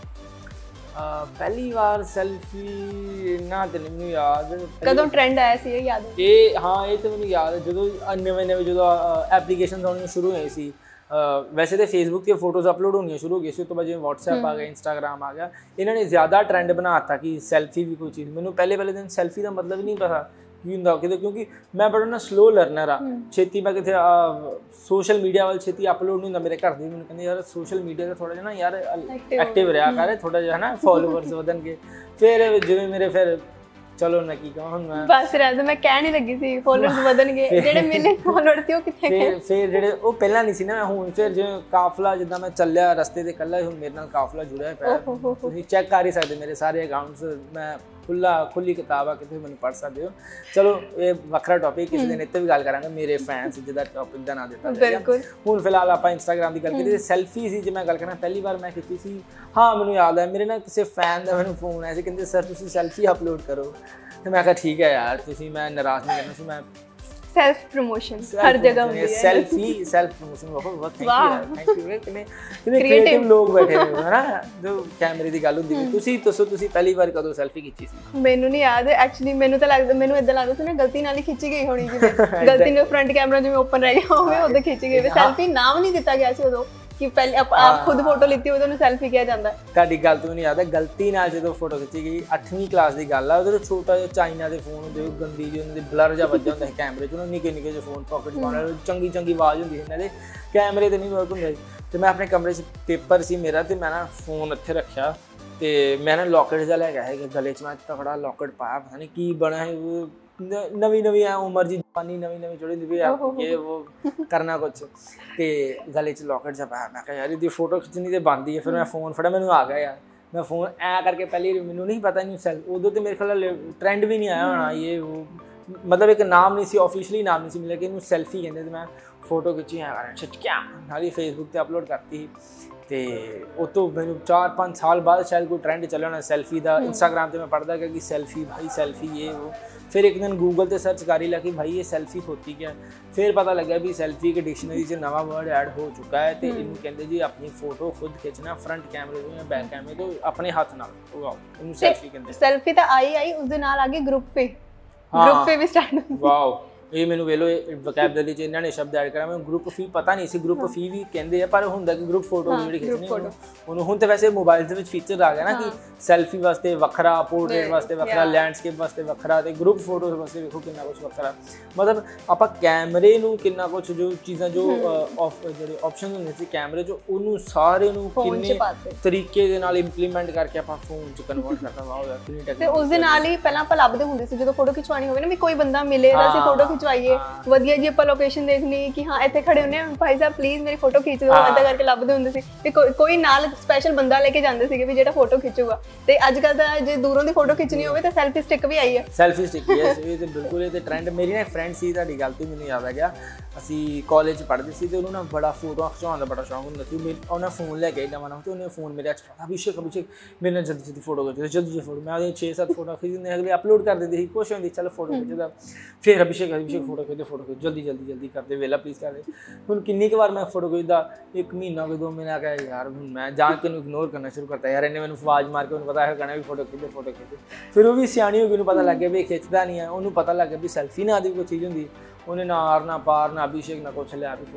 ਪਹਿਲੀ ਵਾਰ ਸੈਲਫੀ ਨਾ ਤੇ ਮੈਨੂੰ ਯਾਦ ਕਦੋਂ ਟ੍ਰੈਂਡ ਆਇਆ ਸੀ, ਇਹ ਯਾਦ ਹੈ? ਇਹ ਹਾਂ ਇਹ ਤਾਂ ਮੈਨੂੰ ਯਾਦ ਹੈ, ਜਦੋਂ ਨਵੇਂ ਜਦੋਂ ਐਪਲੀਕੇਸ਼ਨਸ ਆਉਣੀਆਂ ਸ਼ੁਰੂ ਹੋਈਆਂ ਸੀ। ਵੈਸੇ ਤਾਂ ਫੇਸਬੁੱਕ 'ਤੇ ਫੋਟੋਜ਼ ਅਪਲੋਡ ਹੋਣੀਆਂ ਸ਼ੁਰੂ ਹੋ ਗਈਆਂ ਸੀ, ਉਸ ਤੋਂ ਬਾਅਦ ਜਿਵੇਂ WhatsApp ਆ ਗਿਆ, Instagram ਆ ਗਿਆ, ਇਹਨਾਂ ਨੇ ਜ਼ਿਆਦਾ ਟਰੈਂਡ ਬਣਾ ਦਿੱਤਾ ਕਿ ਸੈਲਫੀ ਵੀ ਕੋਈ ਚੀਜ਼। ਮੈਨੂੰ ਪਹਿਲੇ ਦਿਨ ਸੈਲਫੀ ਦਾ ਮਤਲਬ ਹੀ ਨਹੀਂ ਪਤਾ ਕੀ ਹੁੰਦਾ ਕਿਤੇ, ਕਿਉਂਕਿ ਮੈਂ ਬੜਾ ਨਾ ਸਲੋ ਲਰਨਰ ਆ, ਛੇਤੀ ਮੈਂ ਕਿਤੇ ਸੋਸ਼ਲ ਮੀਡੀਆ ਵੱਲ ਛੇਤੀ ਅਪਲੋਡ ਨਹੀਂ ਹੁੰਦਾ। ਮੇਰੇ ਘਰ ਦੇ ਮੈਨੂੰ ਕਹਿੰਦੇ ਯਾਰ ਸੋਸ਼ਲ ਮੀਡੀਆ 'ਤੇ ਥੋੜ੍ਹਾ ਜਿਹਾ ਨਾ ਯਾਰ ਐਕਟਿਵ ਰਿਹਾ ਕਰ, ਥੋੜ੍ਹਾ ਜਿਹਾ ਨਾ ਫੋਲੋਵਰਸ ਵਧਣਗੇ। ਫਿਰ ਜਿਵੇਂ ਮੇਰੇ ਫਿਰ ਚਲੋ ਨਾ ਕੀ ਕਹਾਂ ਹੁਣ ਮੈਂ ਬਸ ਰਹਿ ਮੈਂ ਕਹਿ ਨਹੀਂ ਲੱਗੀ ਸੀ ਫੋਲੋਅਰਸ ਵਧਣਗੇ, ਜਿਹੜੇ ਮਿਲੀਅਨ ਫੋਲੋਅਰ ਸੀ ਉਹ ਕਿੱਥੇ ਗਏ? ਫਿਰ ਜਿਹੜੇ ਉਹ ਪਹਿਲਾਂ ਨਹੀਂ ਸੀ ਨਾ, ਹੁਣ ਫਿਰ ਜਿਵੇਂ ਕਾਫਲਾ ਜਿੱਦਾਂ ਮੈਂ ਚੱਲਿਆ ਰਸਤੇ ਤੇ ਇਕੱਲਾ, ਹੁਣ ਮੇਰੇ ਨਾਲ ਕਾਫਲਾ ਜੁੜਿਆ ਪਿਆ, ਤੁਸੀਂ ਚੈੱਕ ਕਰ ਹੀ ਸਕਦੇ ਮੇਰੇ ਸਾਰੇ ਅਕਾਊਂਟਸ, ਮੈਂ ਖੁੱਲੀ ਕਿਤਾਬ ਆ, ਕਿਤੇ ਮੈਨੂੰ ਪੜ੍ਹ ਸਕਦੇ ਹੋ। ਚਲੋ ਇਹ ਵੱਖਰਾ ਟੌਪਿਕ, ਕਿਸੇ ਦਿਨ ਇੱਥੇ ਵੀ ਗੱਲ ਕਰਾਂਗੇ, ਮੇਰੇ ਫੈਨਸ ਜਿਹਦਾ ਟੌਪਿਕ ਦਾ ਨਾਂ ਦਿੱਤਾ ਜਾਏਗਾ। ਹੁਣ ਫਿਲਹਾਲ ਆਪਾਂ ਇੰਸਟਾਗ੍ਰਾਮ ਦੀ ਗੱਲ ਕੀਤੀ। ਸੈਲਫੀ ਸੀ ਜੇ ਮੈਂ ਗੱਲ ਕਰਾਂ, ਪਹਿਲੀ ਵਾਰ ਮੈਂ ਕੀਤੀ ਸੀ, ਹਾਂ ਮੈਨੂੰ ਯਾਦ ਹੈ ਮੇਰੇ ਨਾਲ ਕਿਸੇ ਫੈਨ ਦਾ ਮੈਨੂੰ ਫੋਨ ਆਇਆ ਸੀ, ਕਹਿੰਦੇ ਸਰ ਤੁਸੀਂ ਸੈਲਫੀ ਅਪਲੋਡ ਕਰੋ, ਤੇ ਮੈਂ ਕਿਹਾ ਠੀਕ ਹੈ ਯਾਰ ਤੁਸੀਂ, ਮੈਂ ਨਾਰਾਜ਼ ਨਹੀਂ ਕਰਨਾ ਸੀ। ਮੈਂ ਸੈਲਫ ਪ੍ਰੋਮੋਸ਼ਨ ਹਰ ਜਗ੍ਹਾ ਹੁੰਦੀ ਹੈ, ਸੈਲਫ ਪ੍ਰੋਮੋਸ਼ਨ ਬਹੁਤ ਥੈਂਕ ਯੂ ਕਿੰਨੇ ਕ੍ਰੀਏਟਿਵ ਲੋਕ ਬੈਠੇ ਨੇ ਹਨਾ, ਜੋ ਕੈਮਰੇ ਦੀ ਗੱਲ ਹੁੰਦੀ। ਤੁਸੀਂ ਦੱਸੋ ਤੁਸੀਂ ਪਹਿਲੀ ਵਾਰ ਕਦੋਂ ਸੈਲਫੀ ਖਿੱਚੀ ਸੀ? ਮੈਨੂੰ ਨਹੀਂ ਯਾਦ ਐਕਚੁਅਲੀ, ਮੈਨੂੰ ਤਾਂ ਲੱਗਦਾ, ਮੈਨੂੰ ਇਦਾਂ ਲੱਗਦਾ ਸੀ ਨਾ ਗਲਤੀ ਨਾਲ ਹੀ ਖਿੱਚੀ ਗਈ ਹੋਣੀ, ਜਿਵੇਂ ਗਲਤੀ ਨਾਲ ਫਰੰਟ ਕੈਮਰਾ ਜਿਵੇਂ ਓਪਨ ਰਹਿ ਗਿਆ ਹੋਵੇ ਉਦੋਂ ਖਿੱਚੀ ਗਈ। ਸੈਲਫੀ ਨਾਮ ਨਹੀਂ ਦਿੱਤਾ ਗਿਆ ਸੀ ਉਦੋਂ ਕਿ ਪਹਿਲੇ ਆਪ ਖੁਦ ਫੋਟੋ ਲਿੱਤੀ ਹੋਵੇ ਤਾਂ ਉਹਨੂੰ ਸੈਲਫੀ ਕਿਹਾ ਜਾਂਦਾ। ਤੁਹਾਡੀ ਗੱਲ ਤੋਂ ਮੈਨੂੰ ਯਾਦ ਹੈ, ਗਲਤੀ ਨਾਲ ਜਦੋਂ ਫੋਟੋ ਖਿੱਚੀ ਗਈ 8ਵੀਂ ਕਲਾਸ ਦੀ ਗੱਲ ਆ, ਉਹਦੇ ਤੋਂ ਛੋਟਾ ਜਿਹਾ ਚਾਈਨਾ ਦੇ ਫੋਨ ਹੁੰਦੇ, ਗੰਦੀ ਜਿਹੀ ਉਹਨਾਂ ਦੇ ਬਲਰ ਜਿਹਾ ਵੱਜਾ ਹੁੰਦਾ ਸੀ ਕੈਮਰੇ 'ਚ, ਉਹਨਾਂ ਨਿੱਕੇ ਨਿੱਕੇ ਜਿਹੇ ਫੋਨ ਪਾਕਟ 'ਚ ਪਾਉਣਾ, ਚੰਗੀ ਆਵਾਜ਼ ਹੁੰਦੀ ਸੀ ਇਹਨਾਂ ਦੇ, ਕੈਮਰੇ ਤੇ ਨਹੀਂ ਵਰਕ ਹੁੰਦਾ ਸੀ। ਤੇ ਮੈਂ ਆਪਣੇ ਕਮਰੇ 'ਚ ਪੇਪਰ ਸੀ ਮੇਰਾ, ਤੇ ਮੈਂ ਨਾ ਫੋਨ ਇੱਥੇ ਰੱਖਿਆ, ਤੇ ਮੈਂ ਨਾ ਲੋਕਟ ਜਿਹਾ ਲੈ ਗਿਆ ਹੈਗਾ ਗਲੇ 'ਚ, ਮੈਂ ਤਕੜਾ ਲੋਕਟ ਪਾਇਆ, ਪਤਾ ਨਹੀਂ ਕੀ ਬਣਿਆ ਸੀ, ਨਵੀਂ ਉਮਰ ਦੀ ਜਵਾਨੀ ਨਵੀਂ ਚੜੀ ਹੁੰਦੀ ਵੀ ਇਹ ਉਹ ਕਰਨਾ ਕੁਛ, ਤੇ ਗਲੇ 'ਚ ਲੋਕਟ ਜਿਹਾ ਪਾਇਆ। ਮੈਂ ਕਿਹਾ ਯਾਰ ਇਹਦੀ ਫੋਟੋ ਖਿੱਚਣੀ ਤੇ ਬਣਦੀ ਹੈ। ਫਿਰ ਮੈਂ ਫੋਨ ਫੜਿਆ, ਮੈਨੂੰ ਆ ਗਿਆ ਯਾਰ, ਮੈਂ ਫੋਨ ਐ ਕਰਕੇ ਪਹਿਲੇ ਮੈਨੂੰ ਨਹੀਂ ਪਤਾ ਨਹੀਂ ਉਦੋਂ ਤੇ ਮੇਰੇ ਖਿਆਲ ਟਰੈਂਡ ਵੀ ਨਹੀਂ ਆਇਆ ਹੋਣਾ ਇਹ ਉਹ, ਮਤਲਬ ਇੱਕ ਨਾਮ ਨਹੀਂ ਸੀ, ਆਫੀਸ਼ੀਅਲੀ ਨਾਮ ਨਹੀਂ ਸੀ ਮਿਲਿਆ ਕਿ ਇਹਨੂੰ ਸੈਲਫੀ ਕਹਿੰਦੇ। ਤੇ ਮੈਂ ਫੋਟੋ ਖਿੱਚੀ ਐ ਛਟਕਿਆ ਨਾਲ ਹੀ ਫੇਸਬੁੱਕ ਤੇ ਅਪਲੋਡ ਕਰਤੀ, ਤੇ ਉਹ ਤੋਂ ਮੈਨੂੰ 4-5 ਸਾਲ ਬਾਅਦ ਸ਼ਾਇਦ ਕੋਈ ਟ੍ਰੈਂਡ ਚੱਲਿਆ ਹੋਣਾ ਸੈਲਫੀ ਦਾ। ਇੰਸਟਾਗ੍ਰਾਮ ਤੇ मैं पढ़ता कि सेल्फी भाई सेल्फी ये वो, फिर एक दिन गूगल ਤੇ सर्च कर ही लिया कि भाई ये सेल्फी होती क्या है। फिर पता लगा भी सेल्फी के डिक्शनरी 'ਚ ਨਵਾਂ ਵਰਡ ਐਡ ਹੋ ਚੁੱਕਾ ਹੈ, ਤੇ ਇਹਨੂੰ ਕਹਿੰਦੇ ਜੀ ਆਪਣੀ ਫੋਟੋ ਖੁਦ ਖਿੱਚਣਾ ਫਰੰਟ ਕੈਮਰੇ ਤੋਂ ਜਾਂ ਬੈਕ ਕੈਮਰੇ ਤੋਂ ਆਪਣੇ ਹੱਥ ਨਾਲ, ਵਾਓ ਇਹਨੂੰ ਸੈਲਫੀ ਕਹਿੰਦੇ। ਸੈਲਫੀ ਤਾਂ ਆਈ ਉਸ ਦੇ ਨਾਲ ਆ ਗਈ ਗਰੁੱਪ ਪੇ ਵੀ ਸਟਾਰਟ, ਵਾਓ ਇਹ ਮੈਨੂੰ ਵੇਲੋ ਵੋਕੈਬਲਰੀ 'ਚ ਇਹਨਾਂ ਨੇ ਸ਼ਬਦ ਐਡ ਕਰਿਆ, ਮੈਨੂੰ ਗਰੁੱਪ ਫੀ ਪਤਾ ਨਹੀਂ ਸੀ, ਗਰੁੱਪ ਫੀ ਵੀ ਕਹਿੰਦੇ ਆ, ਪਰ ਹੁੰਦਾ ਕਿ ਗਰੁੱਪ ਫੋਟੋ ਜਿਹੜੀ ਖਿੱਚਣੀ ਉਹਨੂੰ ਹੁਣ ਤੇ ਵੈਸੇ ਮੋਬਾਈਲ ਦੇ ਵਿੱਚ ਫੀਚਰ ਆ ਗਿਆ ਨਾ ਕਿ ਸੈਲਫੀ ਵਾਸਤੇ ਵੱਖਰਾ, ਪੋਰਟਰੇਟ ਵਾਸਤੇ ਵੱਖਰਾ, ਲੈਂਡਸਕੇਪ ਵਾਸਤੇ ਵੱਖਰਾ, ਤੇ ਗਰੁੱਪ ਫੋਟੋਜ਼ ਵਾਸਤੇ ਵੇਖੋ ਕਿੰਨਾ ਕੁਛ ਵੱਖਰਾ। ਮਤਲਬ ਆਪਾਂ ਕੈਮਰੇ ਨੂੰ ਕਿੰਨਾ ਕੁਛ ਜੋ ਚੀਜ਼ਾਂ ਜੋ ਜਿਹੜੇ ਆਪਸ਼ਨ ਹੁੰਦੇ ਸੀ ਕੈਮਰੇ 'ਚ, ਉਹਨੂੰ ਸਾਰੇ ਨੂੰ ਕਿੰਨੇ ਤਰੀਕੇ ਦੇ ਨਾਲ ਇੰਪਲੀਮੈਂਟ ਕਰਕੇ ਆਪਾਂ ਫੋਨ 'ਚ ਕਨਵਰਟ ਕਰਤਾ। ਵਾਓ ਯਾਰ ਕਿੰਨੀ ਟੈਕਨੋਲੋਜੀ। ਤੇ ਉਸ ਦੇ ਨਾਲ ਹੀ ਪਹਿਲਾਂ ਆਪਾਂ ਲੱਭਦੇ ਹੁੰਦੇ ਸੀ ਜਦੋਂ ਫੋਟੋ ਖਿਚਵਾਣੀ ਹੋਵੇ ਨਾ, ਵੀ ਕੋਈ ਬੰਦਾ ਮਿਲੇਗਾ ਅਸੀਂ ਫੋਟੋ ਖਿਚਵਾਈਏ, ਵਧੀਆ ਜੀ ਆਪਾਂ ਲੋਕੇਸ਼ਨ ਦੇਖਣੀ ਕਿ ਹਾਂ ਇੱਥੇ ਖੜੇ ਹੁੰਦੇ ਆ, ਭਾਈ ਸਾਹਿਬ ਪਲੀਜ਼ ਮੇਰੀ ਫੋਟੋ ਖਿੱਚ ਦਿਓ, ਏਦਾਂ ਕਰਕੇ ਲੱਭਦੇ ਹੁੰਦੇ ਸੀ। ਤੇ ਕੋਈ ਨਾਲ ਸਪੈਸ਼ਲ ਬੰਦਾ ਲੈ ਕੇ ਜਾਂਦੇ ਸੀਗੇ ਵੀ ਜਿਹੜਾ ਫੋਟੋ ਖਿੱਚੂਗਾ। ਤੇ ਅੱਜ ਕੱਲ੍ਹ ਤਾਂ ਜੇ ਦੂਰੋਂ ਦੀ ਫੋਟੋ ਖਿੱਚਣੀ ਹੋਵੇ ਤਾਂ ਸੈਲਫੀ ਸਟਿੱਕ ਵੀ ਆਈ ਹੈ। ਸੈਲਫੀ ਸਟਿੱਕ ਇਹ ਤੇ ਬਿਲਕੁਲ ਇਹ ਤੇ ਟ੍ਰੈਂਡ। ਮੇਰੀ ਨਾ ਇੱਕ ਫਰੈਂਡ ਸੀ, ਤੁਹਾਡੀ ਗੱਲ ਤੋਂ ਮੈਨੂੰ ਯਾਦ ਆ ਗਿਆ, ਅਸੀਂ ਕਾਲਜ 'ਚ ਪੜ੍ਹਦੇ ਸੀ ਤੇ ਉਹਨੂੰ ਨਾ ਬੜਾ ਫੋਟੋ ਖਿਚਵਾਉਣ ਦਾ ਬੜਾ ਸ਼ੌਂਕ ਹੁੰਦਾ ਸੀ। ਉਹਨੇ ਫੋਨ ਲੈ ਕੇ ਨਵਾਂ ਤੇ ਉਹਨੇ ਫੋਨ ਮੇਰੇ ਅਭਿਸ਼ੇਕ ਮੇਰੇ ਨਾਲ ਜਲਦੀ ਫੋਟੋ ਖਿੱਚੋ, ਜਲਦੀ ਫੋਟੋ। ਮੈਂ ਉਹਦੇ 6-7 ਫੋਟੋ ਖਿੱਚ ਦਿੰਦੇ ਅਗਲੇ ਅਪਲੋਡ ਕਰ ਦਿੰਦੇ ਸੀ, ਖੁਸ਼ ਹੁੰਦੀ ਚੱਲ ਫੋਟੋ ਖਿੱਚਦਾ। ਫਿਰ ਅਭਿਸ਼ੇਕ ਫੋਟੋ ਖਿੱਚ ਜਲਦੀ ਕਰਦੇ, ਵੇਲਾ ਪਲੀਜ਼ ਕਰਦੇ। ਹੁਣ ਕਿੰਨੀ ਕੁ ਵਾਰ ਮੈਂ ਫੋਟੋ ਖਿੱਚਦਾ, 1 ਮਹੀਨਾ ਕੋਈ 2 ਮਹੀਨੇ ਆ ਗਿਆ ਯਾਰ, ਹੁਣ ਮੈਂ ਜਾਣ ਕੇ ਉਹਨੂੰ ਇਗਨੋਰ ਕਰਨਾ ਸ਼ੁਰੂ ਕਰਤਾ। ਯਾਰ ਇਹਨੇ ਮੈਨੂੰ ਆਵਾਜ਼ ਮਾਰ ਕੇ ਉਹਨੂੰ ਪਤਾ ਹੈ ਕਹਿਣਾ ਵੀ ਫੋਟੋ ਖਿੱਚ। ਫਿਰ ਉਹ ਵੀ ਸਿਆਣੀ ਹੋ ਗਈ, ਉਹਨੂੰ ਪਤਾ ਲੱਗ ਗਿਆ ਵੀ ਇਹ ਖਿੱਚਦਾ ਨਹੀਂ ਹੈ, ਉਹਨੂੰ ਪਤਾ ਲੱਗ ਗਿਆ ਵੀ ਸੈਲਫੀ ਨਾ ਦੀ ਕੋਈ ਚੀਜ਼ ਹੁੰਦੀ। ਉਹਨੇ ਨਾ ਆਰ ਨਾ ਪਾਰ ਨਾ ਅਭਿਸ਼ੇਕ ਨਾ ਕੁਛ ਲਿਆ ਵੀ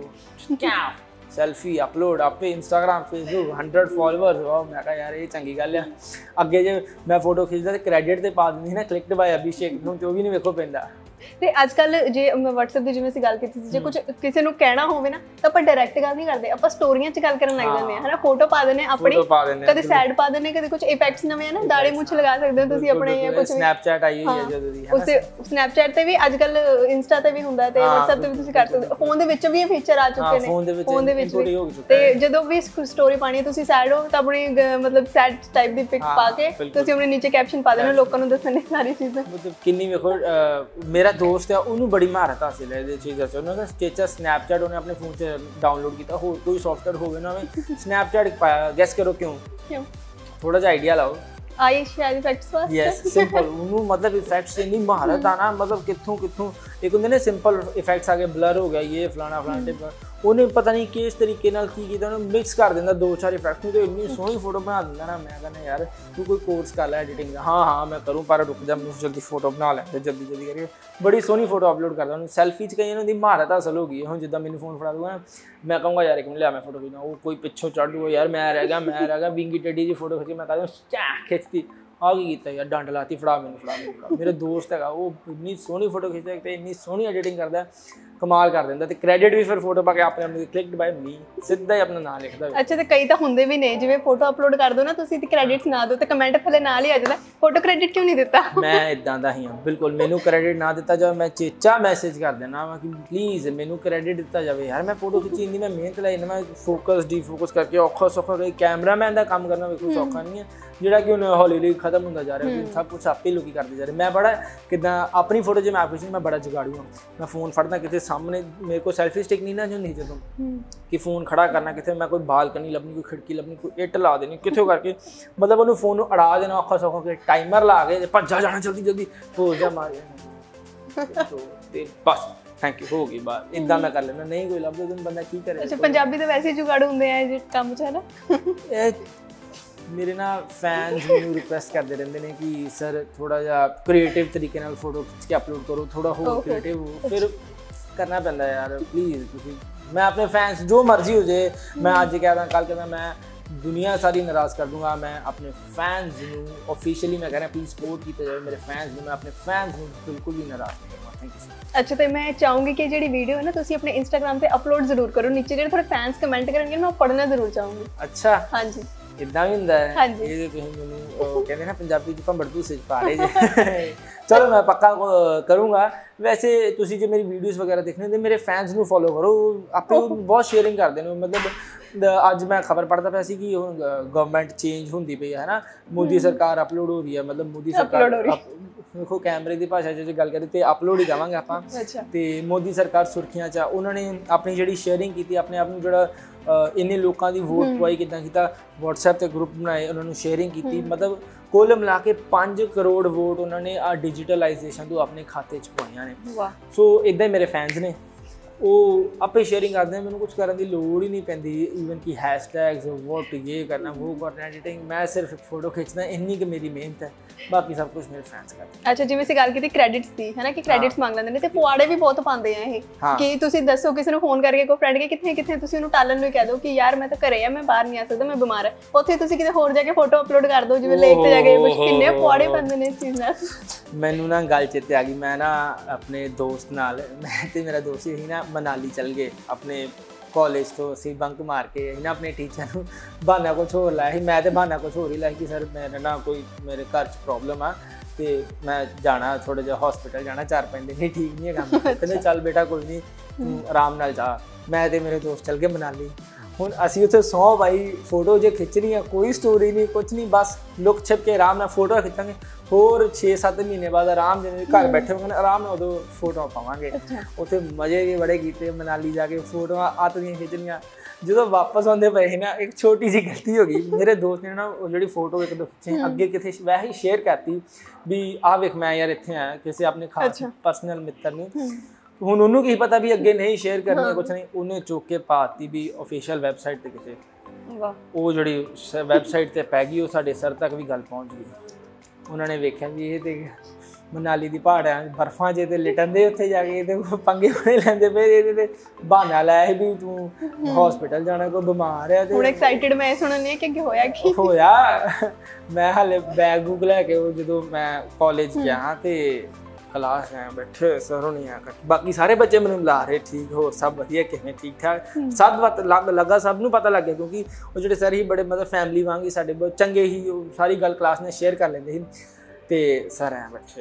ਸੈਲਫੀ ਅਪਲੋਡ ਆਪੇ ਇੰਸਟਾਗ੍ਰਾਮ ਫੇਸਬੁੱਕ 100 ਫੋਲੋਵਰਸ। ਵਾਹ ਮੈਂ ਕਿਹਾ ਯਾਰ ਇਹ ਚੰਗੀ ਗੱਲ ਆ। ਅੱਗੇ ਜੇ ਮੈਂ ਫੋਟੋ ਖਿੱਚਦਾ ਤੇ ਕ੍ਰੈਡਿਟ ਤੇ ਪਾ ਦਿੰਦੀ ਸੀ ਨਾ ਕਲਿੱਕਡ ਬਾਏ ਅਭਿਸ਼ੇਕ ਨੂੰ, ਤੇ ਉਹ ਵੀ ਨਹੀਂ ਵੇਖੋ ਪੈਂਦਾ। ਤੇ ਅੱਜ ਕੱਲ੍ਹ ਜੇ WhatsApp ਦੀ ਜਿਵੇਂ ਅਸੀਂ ਗੱਲ ਕੀਤੀ ਸੀ, ਜੇ ਕੁਝ ਕਿਸੇ ਨੂੰ ਕਹਿਣਾ ਹੋਵੇ ਨਾ ਤਾਂ ਆਪਾਂ ਡਾਇਰੈਕਟ ਗੱਲ ਨਹੀਂ ਕਰਦੇ, ਆਪਾਂ ਸਟੋਰੀਆਂ 'ਚ ਗੱਲ ਕਰਨ ਲੱਗ ਜਾਂਦੇ ਹਾਂ, ਹਨਾ। ਫੋਟੋ ਪਾ ਦਿੰਦੇ ਆਪਣੀ, ਕਦੇ ਸੈਡ ਪਾ ਦਿੰਦੇ, ਕਦੇ ਕੁਝ ਇਫੈਕਟਸ ਨਵੇਂ ਨਾ ਦਾੜੇ ਮੁੱਛ ਲਗਾ ਸਕਦੇ ਹੋ ਤੁਸੀਂ ਆਪਣੇ, ਜਾਂ ਕੁਝ ਸਨੈਪਚੈਟ ਆਈ ਹੋਈ ਹੈ ਜਦੋਂ ਦੀ, ਉਸੇ ਸਨੈਪਚੈਟ ਤੇ ਵੀ ਅੱਜ ਕੱਲ੍ਹ, ਇੰਸਟਾ ਤੇ ਵੀ ਹੁੰਦਾ, ਤੇ WhatsApp ਤੇ ਵੀ ਤੁਸੀਂ ਕਰ ਸਕਦੇ ਹੋ। ਫੋਨ ਦੇ ਵਿੱਚ ਵੀ ਇਹ ਫੀਚਰ ਆ ਚੁੱਕੇ ਨੇ, ਫੋਨ ਦੇ ਵਿੱਚ ਵੀ। ਤੇ ਜਦੋਂ ਵੀ ਸਟੋਰੀ ਪਾਣੀ ਤੁਸੀਂ ਸੈਡ ਹੋ ਤਾਂ ਆਪਣੀ ਮਤਲਬ ਸੈਡ ਟਾਈਪ ਦੀ ਪਿਕ ਪਾ ਕੇ ਤੁਸੀਂ ਆਪਣੇ ਨੀਚੇ ਕੈਪਸ਼ਨ ਪਾ ਦੇਣਾ, ਲੋਕਾਂ ਨੂੰ ਦੱਸਣ ਦੀ ਸਾਰੀ ਚੀਜ਼ਾਂ। ਮਤਲਬ ਕਿੰਨੀ ਵੇਖੋ, ਮੇਰਾ ਦੋਸਤ ਆ ਉਹਨੂੰ ਬੜੀ ਮਹਾਰਤ ਹਾਸਿਲ ਹੈ ਇਹਦੇ ਚੀਜ਼ਾਂ 'ਚ। ਉਹਨਾਂ ਦਾ ਸਟੇਟਸ ਸਨੈਪਚੈਟ ਉਹਨੇ ਆਪਣੇ ਫੋਨ 'ਚ ਡਾਊਨਲੋਡ ਕੀਤਾ, ਹੋਰ ਕੋਈ ਸੌਫਟਵੇਅਰ ਹੋਵੇ ਨਾ ਸਨੈਪਚੈਟ ਪਾਇਆ। ਗੈਸ ਕਰੋ ਕਿਉਂ? ਥੋੜਾ ਜਿਹਾ ਆਈਡੀਆ ਲਾਓ। ਆਈ ਸ਼ਾਇਦ ਇਫੈਕਟਸ ਵਾਸਤੇ। ਯੈਸ ਸਿੰਪਲ, ਉਹਨੂੰ ਮਤਲਬ ਇਫੈਕਟਸ ਇੰਨੀ ਮਹਾਰਤ ਆ ਨਾ, ਮਤਲਬ ਕਿੱਥੋਂ ਇੱਕ ਹੁੰਦੇ ਨੇ ਸਿੰਪਲ ਇਫੈਕਟਸ ਆ ਗਏ, ਬਲਰ ਹੋ ਗਿਆ ਇਹ ਫਲਾਣਾ ਟਿਪ, ਉਹਨੇ ਪਤਾ ਨਹੀਂ ਕਿਸ ਤਰੀਕੇ ਨਾਲ ਕੀ ਕੀਤਾ, ਉਹਨੂੰ ਮਿਕਸ ਕਰ ਦਿੰਦਾ 2-4 ਇਫੈਕਟਸ ਨੂੰ, ਤੇ ਇੰਨੀ ਸੋਹਣੀ ਫੋਟੋ ਬਣਾ ਦਿੰਦਾ ਨਾ। ਮੈਂ ਕਹਿੰਦਾ ਯਾਰ ਤੂੰ ਕੋਈ ਕੋਰਸ ਕਰ ਲੈ ਐਡੀਟਿੰਗ ਦਾ। ਹਾਂ ਮੈਂ ਕਰੂੰ, ਪਰ ਰੁਕ ਜਾ, ਮੈਨੂੰ ਜਲਦੀ ਫੋਟੋ ਬਣਾ ਲੈ, ਜਲਦੀ ਕਰਕੇ ਬੜੀ ਸੋਹਣੀ ਫੋਟੋ ਅਪਲੋਡ ਕਰਦਾ। ਉਹਨੂੰ ਸੈਲਫੀ 'ਚ ਕਈਆਂ ਦੀ ਮਹਾਰਤ ਹਾਸਲ ਹੋ ਗਈ ਹੈ। ਹੁਣ ਜਿੱਦਾਂ ਮੈਨੂੰ ਫੋਨ ਫੜਾ ਦੂਗਾ ਨਾ, ਮੈਂ ਕਹੂੰਗਾ ਯਾਰ ਇੱਕ ਮਿੰਟ ਲਿਆ ਮੈਂ ਫੋਟੋ ਖਿੱਚਦਾ, ਉਹ ਕੋਈ ਪਿੱਛੋਂ ਚੜ੍ਹ ਦੂਗਾ, ਯਾਰ ਮੈਂ ਰਹਿ ਗਿਆ ਵਿੰਗੀ ਟੇਡੀ ਜਿਹੀ ਫੋਟੋ ਖਿੱਚੀ, ਮੈਂ ਕਹਿੰਦਾ ਖਿੱਚਤੀ ਆ ਕੀ ਕੀਤਾ ਯਾਰ, ਡੰਡ ਲਾਤੀ, ਫੜਾ ਮੈਨੂੰ। ਮੇਰਾ ਦੋਸਤ ਹੈਗਾ, ਉਹ ਇੰਨੀ ਸੋਹਣੀ ਫੋਟੋ ਖਿੱਚਦਾ ਤੇ ਇੰਨੀ ਸੋਹਣੀ ਐਡੀਟਿੰਗ ਕਰਦਾ, ਕਮਾਲ ਕਰ ਦਿੰਦਾ। ਤੇ ਕ੍ਰੈਡਿਟ ਵੀ ਫਿਰ ਫੋਟੋ ਪਾ ਕੇ ਆਪਣੇ ਕਲਿੱਕਡ ਬਾਏ ਮੀ ਸਿੱਧਾ ਹੀ ਆਪਣਾ ਨਾਮ ਲਿਖਦਾ। ਅੱਛਾ, ਤੇ ਕਈ ਤਾਂ ਹੁੰਦੇ ਵੀ ਨੇ, ਜਿਵੇਂ ਫੋਟੋ ਅਪਲੋਡ ਕਰ ਦੋ ਨਾ ਤੁਸੀਂ ਤੇ ਕ੍ਰੈਡਿਟਸ ਨਾ ਦਿਓ, ਤੇ ਕਮੈਂਟ ਥੱਲੇ ਨਾਲ ਹੀ ਆ ਜਾਂਦਾ ਫੋਟੋ ਕ੍ਰੈਡਿਟ ਕਿਉਂ ਨਹੀਂ ਦਿੱਤਾ। ਮੈਂ ਇਦਾਂ ਦਾ ਹੀ ਹਾਂ ਬਿਲਕੁਲ, ਮੈਨੂੰ ਕ੍ਰੈਡਿਟ ਨਾ ਦਿੱਤਾ ਜਾਵੇ, ਮੈਂ ਚੇਚਾ ਮੈਸੇਜ ਕਰ ਦੇਣਾ ਵਾ ਕਿ ਪਲੀਜ਼ ਮੈਨੂੰ ਕ੍ਰੈਡਿਟ ਦਿੱਤਾ ਜਾਵੇ। ਯਾਰ ਮੈਂ ਫੋਟੋ ਖਿੱਚੀ ਇੰਨੀ, ਮੈਂ ਮਿਹਨਤ ਲਾਈ ਨਾ, ਮੈਂ ਫੋਕਸ ਕਰਕੇ ਔਖਾ ਸੌਖਾ ਕੈਮਰਾਮੈਨ ਦਾ ਕੰਮ ਕਰਨਾ ਵੇਖੋ ਸੌਖਾ ਨਹੀਂ ਹੈ, ਜਿਹੜਾ ਕਿ ਹੁਣ ਹੌਲੀ ਖਤਮ ਹੁੰਦਾ ਜਾ ਰਿਹਾ, ਸਭ ਕੁਛ ਆਪੇ ਲੋਕੀ ਕਰਦੇ ਜਾ ਰਹੇ। ਮੈਂ ਬੜਾ ਕਿੱਦਾਂ ਆਪਣੀ ਫੋਟੋ ਜੇ ਮੈਂ ਖਿੱਚੀ, ਮੈਂ ਬੜਾ ਜੁਗਾੜੂ ਹਾਂ। ਮੈਂ ਫੋਨ ਫੜਦਾ ਕਿਤੇ ਸਾਹਮਣੇ, ਮੇਰੇ ਕੋਲ ਸੈਲਫੀ ਸਟਿਕ ਨਹੀਂ ਨਾ ਹੁੰਦੀ ਜਦੋਂ ਕਿ ਫੋਨ ਖੜਾ ਕਰਨਾ ਕਿਤੇ, ਮੈਂ ਕੋਈ ਬਾਲਕਨੀ ਲੱਭਣੀ, ਕੋਈ ਖਿੜਕੀ ਲੱਭਣੀ, ਕੋਈ ਇੱਟ ਲਾ ਦੇਣੀ, ਕਿੱਥੋਂ ਕਰਕੇ ਮਤਲਬ ਉਹਨੂੰ ਫੋਨ ਨੂੰ ਅੜਾ ਦੇਣਾ ਔਖਾ ਸੌਖਾ ਕੇ, ਟਾਈਮਰ ਲਾ ਕੇ ਭੱਜਾ ਜਾਣਾ ਜਲਦੀ ਹੋ ਜਾ ਮਾਰ ਜਾਣਾ ਤੇ ਬਸ ਥੈਂਕ ਯੂ ਹੋ ਗਈ ਬਾਤ। ਇੱਦਾਂ ਮੈਂ ਕਰ ਲੈਣਾ, ਨਹੀਂ ਕੋਈ ਲੱਭਦਾ ਤਾਂ ਬੰਦਾ ਕੀ ਕਰੇ। ਅੱਛਾ, ਪੰਜਾਬੀ ਤਾਂ ਵੈਸੇ ਹੀ ਜੁਗਾੜੂ ਹੁੰਦੇ ਆ ਇਹ ਕੰਮ 'ਚ, ਹੈ ਨਾ। ਇਹ ਮੇਰੇ ਨਾਲ ਫੈਨਸ ਮੈਨੂੰ ਰਿਕੁਐਸਟ ਕਰਦੇ ਰਹਿੰਦੇ ਨੇ ਕਿ ਸਰ ਥੋੜਾ ਜਿਹਾ ਕ੍ਰੀਏਟਿਵ ਤਰੀਕੇ ਨਾਲ ਫੋਟੋ ਖਿੱਚ ਕੇ ਅਪਲੋਡ ਕਰੋ, ਥੋੜਾ ਹੋਰ ਕ੍ਰੀਏਟਿਵ ਹੋ। ਫਿਰ ਕਰਨਾ ਪੈਂਦਾ ਯਾਰ, ਪਲੀਜ਼ ਤੁਸੀਂ मैं अपने फैंस जो मर्जी हो जाए, मैं आज कह रहा कल कहना, मैं दुनिया सारी नाराज़ कर दूंगा, मैं अपने फैंस ਨੂੰ ऑफिशियली मैं कह रहा प्लीज़ सपोर्ट ਕੀਤਾ ਜਾਵੇ ਮੇਰੇ ਫੈਨਸ ਨੂੰ, मैं अपने फैंस ਨੂੰ बिल्कुल भी नाराज़ नहीं करूँगा। Thank you. अच्छा, तो मैं चाहूँगी कि जी वीडियो है ना तुम अपने इंस्टाग्राम पे अपलोड जरूर करो, नीचे जो थोड़े फैंस कमेंट करेंगे मैं पढ़ना जरूर चाहूँगी। अच्छा, हाँ जी, इतना भी ਹੁੰਦਾ ਹੈ। हाँ जी, ਇਹ ਤੁਸੀਂ ਮੈਨੂੰ ਕਹਿੰਦੇ ਨਾ ਪੰਜਾਬੀ ਚ ਭੰਬੜ ਭੂਸੇ ਚ ਪਾ ਰਹੇ ਜੇ। ਚਲੋ ਮੈਂ ਪੱਕਾ ਕਰੂੰਗਾ। ਵੈਸੇ ਤੁਸੀਂ ਜੇ ਮੇਰੀ ਵੀਡੀਓਜ਼ ਵਗੈਰਾ ਦੇਖਣੇ ਤੇ ਮੇਰੇ ਫੈਨਸ ਨੂੰ ਫੋਲੋ ਕਰੋ, ਆਪੇ ਬਹੁਤ ਸ਼ੇਅਰਿੰਗ ਕਰਦੇ ਨੇ। ਮਤਲਬ ਅੱਜ ਮੈਂ ਖਬਰ ਪੜ੍ਹਦਾ ਪਿਆ ਸੀ ਕਿ ਹੁਣ ਗਵਰਨਮੈਂਟ ਚੇਂਜ ਹੁੰਦੀ ਪਈ ਹੈ ਨਾ, ਮੋਦੀ ਸਰਕਾਰ ਅਪਲੋਡ ਹੋ ਰਹੀ ਹੈ, ਮਤਲਬ ਮੋਦੀ ਸਰਕਾਰ ਦੇਖੋ ਕੈਮਰੇ ਦੀ ਭਾਸ਼ਾ 'ਚ ਜੇ ਗੱਲ ਕਰੀਏ ਤੇ ਅਪਲੋਡ ਹੀ ਕਹਾਂਗੇ ਆਪਾਂ। ਤੇ ਮੋਦੀ ਸਰਕਾਰ ਸੁਰਖੀਆਂ 'ਚ ਉਹਨਾਂ ਨੇ ਆਪਣੀ ਜਿਹੜੀ ਸ਼ੇਅਰਿੰਗ ਕੀਤੀ, ਆਪਣੇ ਆਪ ਨੂੰ ਜਿਹੜਾ ਇੰਨੇ ਲੋਕਾਂ ਦੀ ਵੋਟ ਪਵਾਈ, ਕਿੱਦਾਂ ਕੀਤਾ, WhatsApp ਤੇ ਗਰੁੱਪ ਬਣਾਏ, ਉਹਨਾਂ ਨੂੰ ਸ਼ੇਅਰਿੰਗ ਕੀਤੀ। ਮਤਲਬ ਕੁੱਲ ਮਿਲਾ ਕੇ 5 ਕਰੋੜ ਵੋਟ ਉਹਨਾਂ ਨੇ ਆ ਡਿਜੀਟਲਾਈਜੇਸ਼ਨ ਤੋਂ ਆਪਣੇ ਖਾਤੇ 'ਚ ਪਵਾਈਆਂ ਨੇ। ਸੋ ਇੱਦਾਂ ਹੀ ਮੇਰੇ ਫੈਨਸ ਨੇ, ਉਹ ਆਪੇ ਸ਼ੇਅਰਿੰਗ ਕਰਦੇ, ਮੈਨੂੰ ਕੁਝ ਕਰਨ ਦੀ ਲੋੜ ਹੀ ਨਹੀਂ ਪੈਂਦੀ। ਈਵਨ ਕਿ ਹੈਸ਼ਟੈਗਸ ਵੋਟ ਇਹ ਕਰਨਾ ਉਹ ਕਰਨਾ, ਐਡੀਟਿੰਗ, ਮੈਂ ਸਿਰਫ ਫੋਟੋ ਖਿੱਚਣਾ, ਇੰਨੀ ਕਿ ਮੇਰੀ ਮਿਹਨਤ ਹੈ, ਬਾਕੀ ਸਭ ਕੁਝ ਮੇਰੇ ਫੈਨਸ ਕਰਦੇ। ਅੱਛਾ, ਜਿਵੇਂ ਅਸੀਂ ਗੱਲ ਕੀਤੀ ਕ੍ਰੈਡਿਟਸ ਦੀ ਹੈ ਨਾ, ਕਿ ਕ੍ਰੈਡਿਟਸ ਮੰਗ ਲੈਂਦੇ ਨੇ ਤੇ ਪੁਆੜੇ ਵੀ ਬਹੁਤ ਪਾਉਂਦੇ ਆ ਇਹ, ਕਿ ਤੁਸੀਂ ਦੱਸੋ ਕਿਸੇ ਨੂੰ ਫੋਨ ਕਰਕੇ ਕੋਈ ਫਰੈਂਡ ਕੇ ਕਿੱਥੇ ਤੁਸੀਂ ਉਹਨੂੰ ਟਾਲਣ ਨੂੰ ਕਹਿ ਦਿਓ ਕਿ ਯਾਰ ਮੈਂ ਤਾਂ ਘਰੇ ਆ, ਮੈਂ ਬਾਹਰ ਨਹੀਂ ਆ ਸਕਦਾ, ਮੈਂ ਬਿਮਾਰ ਹਾਂ, ਉੱਥੇ ਤੁਸੀਂ ਕਿਤੇ ਹੋਰ ਜਾ ਕੇ ਫੋਟੋ ਅਪਲੋਡ ਕਰ ਦਿਓ, ਜਿਵੇਂ ਲੇਕ ਤੇ ਜਾ ਕੇ, ਕਿੰਨੇ ਪੁਆੜੇ ਪੈਂਦੇ ਨੇ ਇਸ ਚੀਜ਼ ਨਾਲ। ਮੈਨੂੰ ਨਾ ਗੱਲ ਚੇਤੇ ਆ ਗਈ, ਮੈਂ ਨਾ ਆਪਣੇ ਦੋਸਤ ਨਾਲ, ਮੈਂ ਤੇ ਮੇਰਾ ਦੋਸਤ ਸੀ ਨਾ, ਮਨਾਲੀ ਚੱਲ ਗਏ ਆਪਣੇ ਕਾਲਜ ਤੋਂ। ਅਸੀਂ ਬੰਕ ਮਾਰ ਕੇ ਅਸੀਂ ਨਾ ਆਪਣੇ ਟੀਚਰ ਨੂੰ ਬਹਾਨਾ ਕੁਛ ਹੋਰ ਲਾਇਆ ਸੀ, ਮੈਂ ਤੇ ਬਹਾਨਾ ਕੁਛ ਹੋਰ ਹੀ ਲਾਇਆ ਕਿ ਸਰ ਮੇਰੇ ਨਾ ਕੋਈ ਮੇਰੇ ਘਰ 'ਚ ਪ੍ਰੋਬਲਮ ਆ ਤੇ ਮੈਂ ਜਾਣਾ ਥੋੜ੍ਹਾ ਜਿਹਾ ਹਸਪੀਟਲ ਜਾਣਾ 4-5 ਦਿਨ, ਠੀਕ ਨਹੀਂ ਹੈਗਾ। ਕਹਿੰਦੇ ਚੱਲ ਬੇਟਾ ਕੋਈ ਨਹੀਂ, ਤੂੰ ਆਰਾਮ ਨਾਲ ਜਾ। ਮੈਂ ਤੇ ਮੇਰੇ ਦੋਸਤ ਚੱਲ ਗਏ ਮਨਾਲੀ। ਹੁਣ ਅਸੀਂ ਉੱਥੇ 100 ਬਾਈ ਫੋਟੋ ਜੇ ਖਿੱਚਣੀ ਆ, ਕੋਈ ਸਟੋਰੀ ਨਹੀਂ, ਕੁਛ ਨਹੀਂ, ਬਸ ਲੁਕ ਛਿਪ ਕੇ ਆਰਾਮ ਨਾਲ ਫੋਟੋ ਖਿੱਚਾਂਗੇ। ਹੋਰ 6-7 ਮਹੀਨੇ ਬਾਅਦ ਆਰਾਮ ਜਿਵੇਂ ਘਰ ਬੈਠੇ ਹੋਗੇ ਆਰਾਮ ਨਾਲ ਉਦੋਂ ਫੋਟੋਆਂ ਪਾਵਾਂਗੇ। ਉੱਥੇ ਮਜ਼ੇ ਵੀ ਬੜੇ ਕੀਤੇ, ਮਨਾਲੀ ਜਾ ਕੇ ਫੋਟੋਆਂ ਅੱਤ ਦੀਆਂ ਖਿੱਚਣੀਆਂ। ਜਦੋਂ ਵਾਪਸ ਆਉਂਦੇ ਪਏ ਸੀ ਨਾ, ਇੱਕ ਛੋਟੀ ਜਿਹੀ ਗਲਤੀ ਹੋ ਗਈ, ਮੇਰੇ ਦੋਸਤ ਨੇ ਨਾ ਉਹ ਜਿਹੜੀ ਫੋਟੋ ਇੱਕ ਦੋ ਖਿੱਚੀ ਅੱਗੇ ਕਿਤੇ ਵੈਸੇ ਹੀ ਸ਼ੇਅਰ ਕਰਤੀ ਵੀ ਆਹ ਵੇਖ ਮੈਂ ਯਾਰ ਇੱਥੇ ਆਇਆ, ਕਿਸੇ ਆਪਣੇ ਖਾਸ ਪਰਸਨਲ ਮਿੱਤਰ ਨੂੰ। ਹੁਣ ਉਹਨੂੰ ਕੀ ਪਤਾ ਵੀ ਅੱਗੇ ਨਹੀਂ ਸ਼ੇਅਰ ਕਰਨੀ, ਕੁਛ ਨਹੀਂ, ਉਹਨੇ ਚੁੱਕ ਕੇ ਪਾਤੀ ਵੀ ਅਫੀਸ਼ੀਅਲ ਵੈਬਸਾਈਟ ਤੇ ਕਿਤੇ। ਉਹ ਜਿਹੜੀ ਵੈਬਸਾਈਟ ਤੇ ਪੈ ਗਈ, ਉਹ ਸਾਡੇ ਸਰ ਤੱਕ ਵੀ ਗੱਲ ਪਹੁੰਚ ਗਈ। ਉਹਨਾਂ ਨੇ ਵੇਖਿਆ ਵੀ ਇਹ ਤੇ ਮਨਾਲੀ ਦੀ ਪਹਾੜਾਂ ਬਰਫਾਂ 'ਚ ਤੇ ਲਿਟਣ ਦੇ, ਉੱਥੇ ਜਾ ਕੇ ਤੇ ਪੰਗੇ ਹੋਣੇ ਲੈਂਦੇ ਪਏ, ਇਹਦੇ ਤੇ ਬਹਾਨਾ ਲਾਇਆ ਵੀ ਤੂੰ ਹਸਪੀਟਲ ਜਾਣਾ, ਕੋਈ ਬਿਮਾਰ ਹੈ। ਤੇ ਹੁਣ ਐਕਸਾਈਟਡ ਮੈਂ ਸੁਣਨ ਲਈ ਕਿ ਹੋਇਆ ਕੀ ਹੋਇਆ। ਮੈਂ ਹਾਲੇ ਬੈਗ ਬੂਗ ਲੈ ਕੇ ਉਹ ਜਦੋਂ ਮੈਂ ਕਾਲਜ ਗਿਆ ਤੇ ਕਲਾਸ ਹੈ ਬੈਠੇ ਸਰ ਹੋਣੀ ਆ, ਬਾਕੀ ਸਾਰੇ ਬੱਚੇ ਮੈਨੂੰ ਮਿਲਾ ਰਹੇ, ਠੀਕ ਹੋਰ ਸਭ ਵਧੀਆ, ਕਿਵੇਂ ਠੀਕ ਠਾਕ, ਸਭ ਲੱਗਾ, ਸਭ ਨੂੰ ਪਤਾ ਲੱਗ ਗਿਆ, ਕਿਉਂਕਿ ਉਹ ਜਿਹੜੇ ਸਰ ਹੀ ਬੜੇ ਮਤਲਬ ਫੈਮਿਲੀ ਵਾਂਗ ਹੀ ਸਾਡੇ ਬਹੁਤ ਚੰਗੇ ਹੀ, ਉਹ ਸਾਰੀ ਗੱਲ ਕਲਾਸ ਨੇ ਸ਼ੇਅਰ ਕਰ ਲੈਂਦੇ ਸੀ। ਤੇ ਸਰ ਐ ਬੈਠੇ,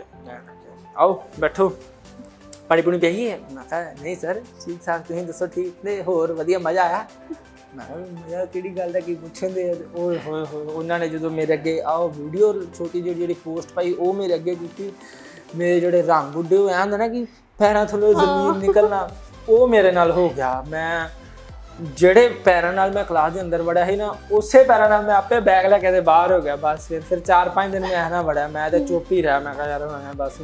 ਆਓ ਬੈਠੋ, ਪਾਣੀ ਪੂਣੀ ਪੀਈਏ। ਮੈਂ ਕਿਹਾ ਨਹੀਂ ਸਰ ਠੀਕ ਠਾਕ, ਤੁਸੀਂ ਦੱਸੋ ਠੀਕ ਨੇ, ਹੋਰ ਵਧੀਆ, ਮਜ਼ਾ ਆਇਆ। ਮੈਂ ਕਿਹਾ ਮਜ਼ਾ ਕਿਹੜੀ ਗੱਲ ਦਾ, ਕੀ ਪੁੱਛਦੇ। ਉਹ ਹੋਏ ਉਹਨਾਂ ਨੇ ਜਦੋਂ ਮੇਰੇ ਅੱਗੇ ਆਓ ਵੀਡੀਓ ਛੋਟੀ ਜਿਹੀ ਜਿਹੜੀ ਪੋਸਟ ਪਾਈ, ਉਹ ਮੇਰੇ ਅੱਗੇ ਕੀਤੀ, ਮੇਰੇ ਜਿਹੜੇ ਰੰਗ ਉੱਡੇ ਹੋਏ ਹੁੰਦੇ ਨਾ ਕਿ ਪੈਰਾਂ ਥੱਲੇ ਜ਼ਮੀਨ ਨਿਕਲਣਾ, ਉਹ ਮੇਰੇ ਨਾਲ ਹੋ ਗਿਆ। ਮੈਂ ਜਿਹੜੇ ਪੈਰਾਂ ਨਾਲ ਮੈਂ ਕਲਾਸ ਦੇ ਅੰਦਰ ਵੜਿਆ ਸੀ ਨਾ, ਉਸੇ ਪੈਰਾਂ ਨਾਲ ਮੈਂ ਆਪੇ ਬੈਗ ਲੈ ਕੇ ਤੇ ਬਾਹਰ ਹੋ ਗਿਆ। ਬਸ ਫਿਰ 4-5 ਦਿਨ ਮੈਂ ਨਾ ਵੜਿਆ, ਮੈਂ ਤਾਂ ਚੁੱਪ ਹੀ ਰਿਹਾ। ਮੈਂ ਕਿਹਾ ਯਾਰ ਮੈਂ ਬਸ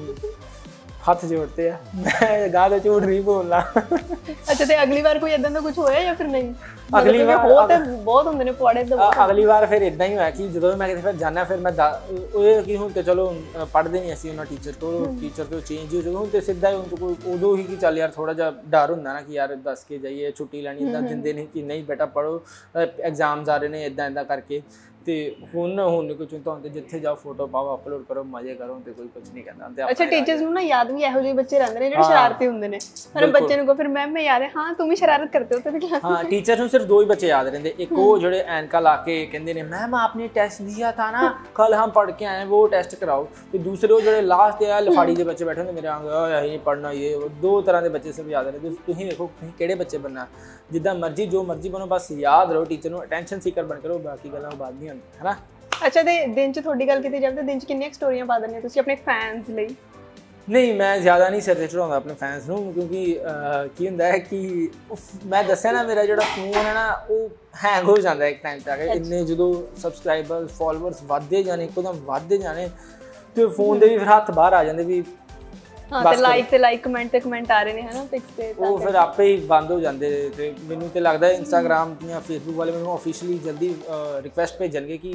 ਹੱਥ ਜੋੜਤੇ ਆ, ਮੈਂ ਗਾਹ ਦਾ ਝੂਠ ਨਹੀਂ ਬੋਲਣਾ। ਅੱਛਾ, ਤੇ ਅਗਲੀ ਵਾਰ ਕੋਈ ਇਦਾਂ ਦਾ ਕੁਝ ਹੋਇਆ ਜਾਂ ਫਿਰ ਨਹੀਂ? ਅਗਲੀ ਵਾਰ ਬਹੁਤ ਹੁੰਦੇ ਨੇ ਪੁਆੜੇ। ਅਗਲੀ ਵਾਰ ਫਿਰ ਇਦਾਂ ਹੀ ਹੋਇਆ ਕਿ ਜਦੋਂ ਮੈਂ ਕਿਤੇ ਫਿਰ ਜਾਣਾ, ਫਿਰ ਮੈਂ ਉਹ ਕੀ ਹੁਣ ਤੇ ਚਲੋ ਪੜ੍ਹਦੇ ਨਹੀਂ ਅਸੀਂ ਉਹਨਾਂ ਟੀਚਰ ਤੋਂ ਚੇਂਜ ਹੋ ਜਾਊਗਾ। ਹੁਣ ਤੇ ਸਿੱਧਾ ਹੀ ਉਦੋਂ ਹੀ ਕਿ ਚੱਲ ਯਾਰ ਥੋੜ੍ਹਾ ਜਿਹਾ ਡਰ ਹੁੰਦਾ ਨਾ ਕਿ ਯਾਰ ਦੱਸ ਕੇ ਜਾਈਏ, ਛੁੱਟੀ ਲੈਣੀ, ਇੱਦਾਂ ਦਿੰਦੇ ਨਹੀਂ ਕਿ ਨਹੀਂ ਬੇਟਾ ਪੜ੍ਹੋ, ਐਗਜ਼ਾਮਸ ਆ ਰਹੇ ਨੇ, ਇੱਦਾਂ ਕਰਕੇ। ਤੇ ਹੁਣ ਕੋਈ ਚਿੰਤਾ ਹੁੰਦੀ, ਜਿੱਥੇ ਜਾਓ ਫੋਟੋ ਪਾਓ, ਅਪਲੋਡ ਕਰੋ, ਮਜ਼ੇ ਕਰੋ, ਤੇ ਕੋਈ ਕੁਝ ਨਹੀਂ ਕਹਿੰਦਾ। ਅੱਛਾ, ਟੀਚਰਸ ਨੂੰ ਨਾ ਯਾਦ ਵੀ ਇਹੋ ਜਿਹੇ ਬੱਚੇ ਰਹਿੰਦੇ ਨੇ ਜਿਹੜੇ ਸ਼ਰਾਰਤੀ ਹੁੰਦੇ ਨੇ, ਪਰ ਬੱਚੇ ਨੂੰ ਕੋ ਫਿਰ ਮੈਮ ਮੈਂ ਯਾਦ ਹੈ ਹਾਂ ਤੁਮ ਹੀ ਸ਼ਰਾਰਤ ਕਰਤੇ ਹੋ ਤੇ ਕਲਾਸ। ਹਾਂ, ਟੀਚਰ ਨੂੰ ਸਿਰਫ 2 ਹੀ ਬੱਚੇ याद रहते, एक वो जो एनका ला के कहते हैं मैम आपने टेस्ट दिया था ना कल, हम पढ़ के आए वो टेस्ट कराओ। तो दूसरे वो जो लास्ट है लफाड़ी के बच्चे बैठे होंगे मेरे आगे यही पढ़ना, ये 2 तरह के बच्चे सब याद रहते। तुम देखो किहड़े बच्चे बनना, जिद्दां मर्जी जो मर्जी बनो, बस याद रहो टीचर को, अटेंशन सीकर बन करो, बाकी गल्लां बाद नहीं होंदी है ना। अच्छा, ते दिन च थोड़ी गल कीती जाए तो दिन च किन्नियां स्टोरियां पा दिंदे हो तुसीं अपने फैंस लई? नहीं, मैं ज़्यादा नहीं सिर ते चढ़ाਉਂਦਾ अपने फैंस ਨੂੰ, क्योंकि ਕੀ ਹੁੰਦਾ ਹੈ ਕਿ ਮੈਂ ਦੱਸਿਆ ਨਾ ਮੇਰਾ ਜਿਹੜਾ ਫੋਨ ਹੈ ਨਾ ਉਹ ਹੈਂਗ ਹੋ ਜਾਂਦਾ ਇੱਕ ਟਾਈਮ ਤੱਕ। ਇੰਨੇ ਜਦੋਂ ਸਬਸਕ੍ਰਾਈਬਰ ਫੋਲੋਅਰਸ ਵੱਧਦੇ ਜਾਣੇ, ਇੱਕਦਮ ਵੱਧਦੇ ਜਾਣੇ, ਤੇ ਫੋਨ ਦੇ ਵੀ ਫਿਰ ਹੱਥ ਬਾਹਰ ਆ ਜਾਂਦੇ ਵੀ ਹਾਂ, ਤੇ ਲਾਈਕ ਕਮੈਂਟ ਆ ਰਹੇ ਨੇ ਹਨਾ ਪਿਕਸ ਤੇ, ਉਹ ਫਿਰ ਆਪੇ ਹੀ ਬੰਦ ਹੋ ਜਾਂਦੇ। ਤੇ ਮੈਨੂੰ ਤੇ ਲੱਗਦਾ ਇੰਸਟਾਗ੍ਰਾਮ ਜਾਂ ਫੇਸਬੁੱਕ ਵਾਲੇ ਮੈਨੂੰ ਆਫੀਸ਼ੀਅਲੀ ਜਲਦੀ ਰਿਕੁਐਸਟ ਭੇਜਣਗੇ ਕਿ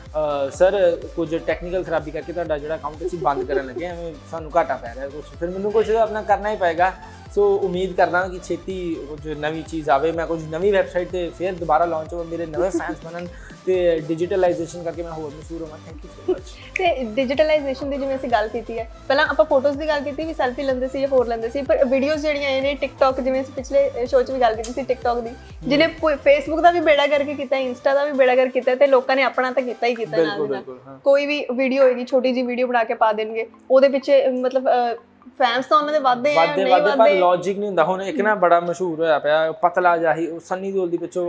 ਸਰ ਕੁਝ ਟੈਕਨੀਕਲ ਖਰਾਬੀ ਕਰਕੇ ਤੁਹਾਡਾ ਜਿਹੜਾ ਅਕਾਊਂਟ ਅਸੀਂ ਬੰਦ ਕਰਨ ਲੱਗੇ ਐਵੇਂ ਸਾਨੂੰ ਘਾਟਾ ਪੈ ਰਿਹਾ ਕੁਝ, ਫਿਰ ਮੈਨੂੰ ਕੁਝ ਆਪਣਾ ਕਰਨਾ ਹੀ ਪਏਗਾ। ਸੋ ਉਮੀਦ ਕਰਦਾ ਕਿ ਛੇਤੀ ਕੁਝ ਨਵੀਂ ਚੀਜ਼ ਆਵੇ, ਮੈਂ ਕੁਝ ਨਵੀਂ ਵੈਬਸਾਈਟ ਤੇ ਫਿਰ ਦੁਬਾਰਾ ਲਾਂਚ ਹੋਵੇ, ਮੇਰੇ ਨਵੇਂ ਫੈਨਸ ਬਣਨ ਤੇ ਡਿਜੀਟਲਾਈਜੇਸ਼ਨ ਕਰਕੇ ਮੈਂ ਹੋਰ ਮਸ਼ਹੂਰ ਹੋਵਾਂ। Thank you so much. ਤੇ ਡਿਜੀਟਲਾਈਜੇਸ਼ਨ ਦੀ ਜਿਵੇਂ ਅਸੀਂ ਗੱਲ ਕੀਤੀ ਹੈ, ਪਹਿਲਾਂ ਆਪਾਂ ਫੋਟੋਜ਼ ਦੀ ਗੱਲ ਕੀਤੀ ਵੀ ਸੈਲਫੀ ਲੈਂਦੇ ਸੀ ਜਾਂ ਹੋਰ ਲੈਂਦੇ ਸੀ, ਪਰ ਵੀਡੀਓਜ਼ ਜਿਹੜੀਆਂ ਆਏ ਨੇ ਟਿਕਟੌਕ, ਜਿਵੇਂ ਅਸੀਂ ਪਿਛਲੇ ਸ਼ੋਅ 'ਚ ਵੀ ਗੱਲ ਕੀਤੀ ਸੀ ਟਿਕਟੌਕ ਦੀ, ਜਿਹਨੇ ਫੇਸਬੁੱਕ ਦਾ ਵੀ ਬੇੜਾ ਕਰਕੇ ਕੀਤਾ, ਇੰਸਟਾ ਦਾ ਵੀ ਬੇੜਾ ਕਰਕੇ ਕੀਤਾ, ਤੇ ਲੋਕਾਂ ਨੇ ਆਪਣਾ ਤਾਂ ਕੀਤਾ ਹੀ ਕੀਤਾ ਨਾਲ ਨਾਲ। ਕੋਈ ਵੀ ਵੀਡੀਓ ਹੋਏਗੀ, ਛੋਟੀ ਜਿਹੀ ਵੀਡੀਓ ਬਣਾ ਕੇ ਪਾ ਦੇਣਗੇ, ਉਹਦੇ ਪਿੱਛੇ ਮਤਲਬ ਫੈਨਸ ਤਾਂ ਉਹਨਾਂ ਦੇ ਵੱਧਦੇ ਆ ਨਹੀਂ ਵੱਧਦੇ, ਪਰ ਲੌਜਿਕ ਨਹੀਂ ਹੁੰਦਾ। ਹੁਣ ਇੱਕ ਨਾ ਬੜਾ ਮਸ਼ਹੂਰ ਹੋਇਆ ਪਿਆ ਪਤਲਾ ਜਿਹਾ ਹੀ, ਸੰਨੀ ਦਿਓਲ ਦੀ ਪਿੱਛੋਂ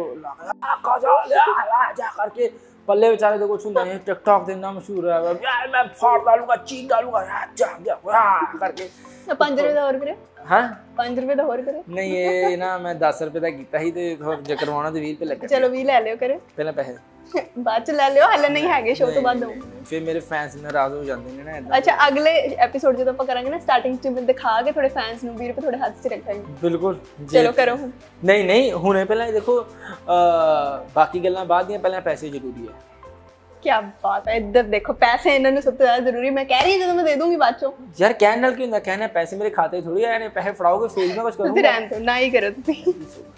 ਜਾ ਕਰਕੇ ਪੱਲੇ ਵਿਚਾਰੇ ਦੇ ਕੁਛ ਹੁੰਦਾ ਨਹੀਂ, ਟਿਕਟੌਕ ਤੇ ਇੰਨਾ ਮਸ਼ਹੂਰ ਹੋਇਆ ਪਿਆ, ਮੈਂ ਫਾੜ ਡਾਲੂਗਾ, ਚੀਕ ਡਾਲੂਗਾ ਕਰਕੇ। 5 ਰੁਪਏ ਦਾ ਹੋਰ ਕਰੇ? ਹਾਂ 5 ਰੁਪਏ ਦਾ ਹੋਰ ਕਰੇ? ਨਹੀਂ, ਇਹ ਨਾ ਮੈਂ 10 ਰੁਪਏ ਦਾ ਕੀਤਾ ਸੀ ਤੇ ਹੋਰ ਜੇ ਕਰਵਾਉਣਾ ਤੇ 20 ਰੁਪਏ ਲੱਗੇ। ਚਲੋ 20 ਲੈ ਲਿਓ ਕਰੇ, ਪਹਿਲਾਂ ਪੈਸੇ ਬਾਅਦ ਚ ਲੈ ਲਿਓ, ਹਾਲੇ ਨਹੀਂ ਹੈਗੇ, ਸ਼ੋਅ ਤੋਂ ਬਾਅਦ ਦਊਂ। ਫਿਰ ਮੇਰੇ ਫੈਨਸ ਨਾਰਾਜ਼ ਹੋ ਜਾਂਦੇ ਨੇ ਨਾ ਇਦਾਂ। ਅੱਛਾ, ਅਗਲੇ ਐਪੀਸੋਡ ਜਦੋਂ ਆਪਾਂ ਕਰਾਂਗੇ ਨਾ, ਸਟਾਰਟਿੰਗ ਚ ਦਿਖਾ ਕੇ ਥੋੜੇ ਫੈਨਸ ਨੂੰ 20 ਰੁਪਏ ਤੁਹਾਡੇ ਹੱਥ 'ਚ ਰੱਖਾਂਗੇ। ਬਿਲਕੁਲ, ਚਲੋ ਕਰੋ। ਨਹੀਂ ਹੁਣੇ ਪਹਿਲਾਂ ਦੇਖੋ, ਬਾਕੀ ਗੱਲਾਂ ਬਾਅਦ ਦੀਆਂ, ਪਹਿਲਾਂ ਪੈਸੇ ਜ਼ਰੂਰੀ ਹੈ। क्या बात है, इधर देखो पैसे इन्होंने सबसे ज्यादा जरूरी, मैं कह रही हूं ਜਦੋਂ मैं दे दूंगी बाद ਚੋਂ। यार कहने ਨਾਲ ਕੀ ਹੁੰਦਾ, ਕਹਿਣਾ ਪੈਸੇ ਮੇਰੇ ਖਾਤੇ ਥੋੜੀ ਆਏ ਨੇ, ਪੈਸੇ ਫੜਾਓਗੇ ਫੇਰ ਮੈਂ ਕੁਝ ਕਰੂੰਗਾ। ਰਹਿਣ ਦਿਓ, ਨਾ ਹੀ ਕਰੋ ਤੁਸੀਂ।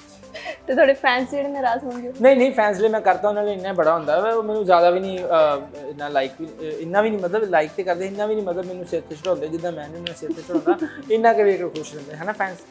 ਤੇ ਤੁਹਾਡੇ ਫੈਨਸ ਜਿਹੜੇ ਨਾਰਾਜ਼ ਹੋਣਗੇ? ਨਹੀਂ ਫੈਨਸ ਲਈ ਮੈਂ ਕਰਤਾ, ਉਹਨਾਂ ਲਈ ਇੰਨਾ ਬੜਾ ਹੁੰਦਾ ਵਾ, ਮੈਨੂੰ ਜ਼ਿਆਦਾ ਵੀ ਨਹੀਂ ਇੰਨਾ ਲਾਈਕ ਇੰਨਾ ਵੀ ਨਹੀਂ, ਮਤਲਬ ਲਾਈਕ ਤੇ ਕਰਦੇ, ਇੰਨਾ ਵੀ ਨਹੀਂ ਮਤਲਬ ਮੈਨੂੰ ਸਿਰ ਤੇ ਚੜਾਉਂਦੇ ਜਿੱਦਾਂ ਮੈਂ ਇਹਨਾਂ ਨੂੰ ਸਿਰ ਤੇ ਚੜਾਉਂਦਾ, ਇੰਨਾ ਕਿ ਵੇਖ ਕੇ ਖੁਸ਼ ਰਹਿੰਦੇ ਹੈ ਨਾ ਫੈਨਸ।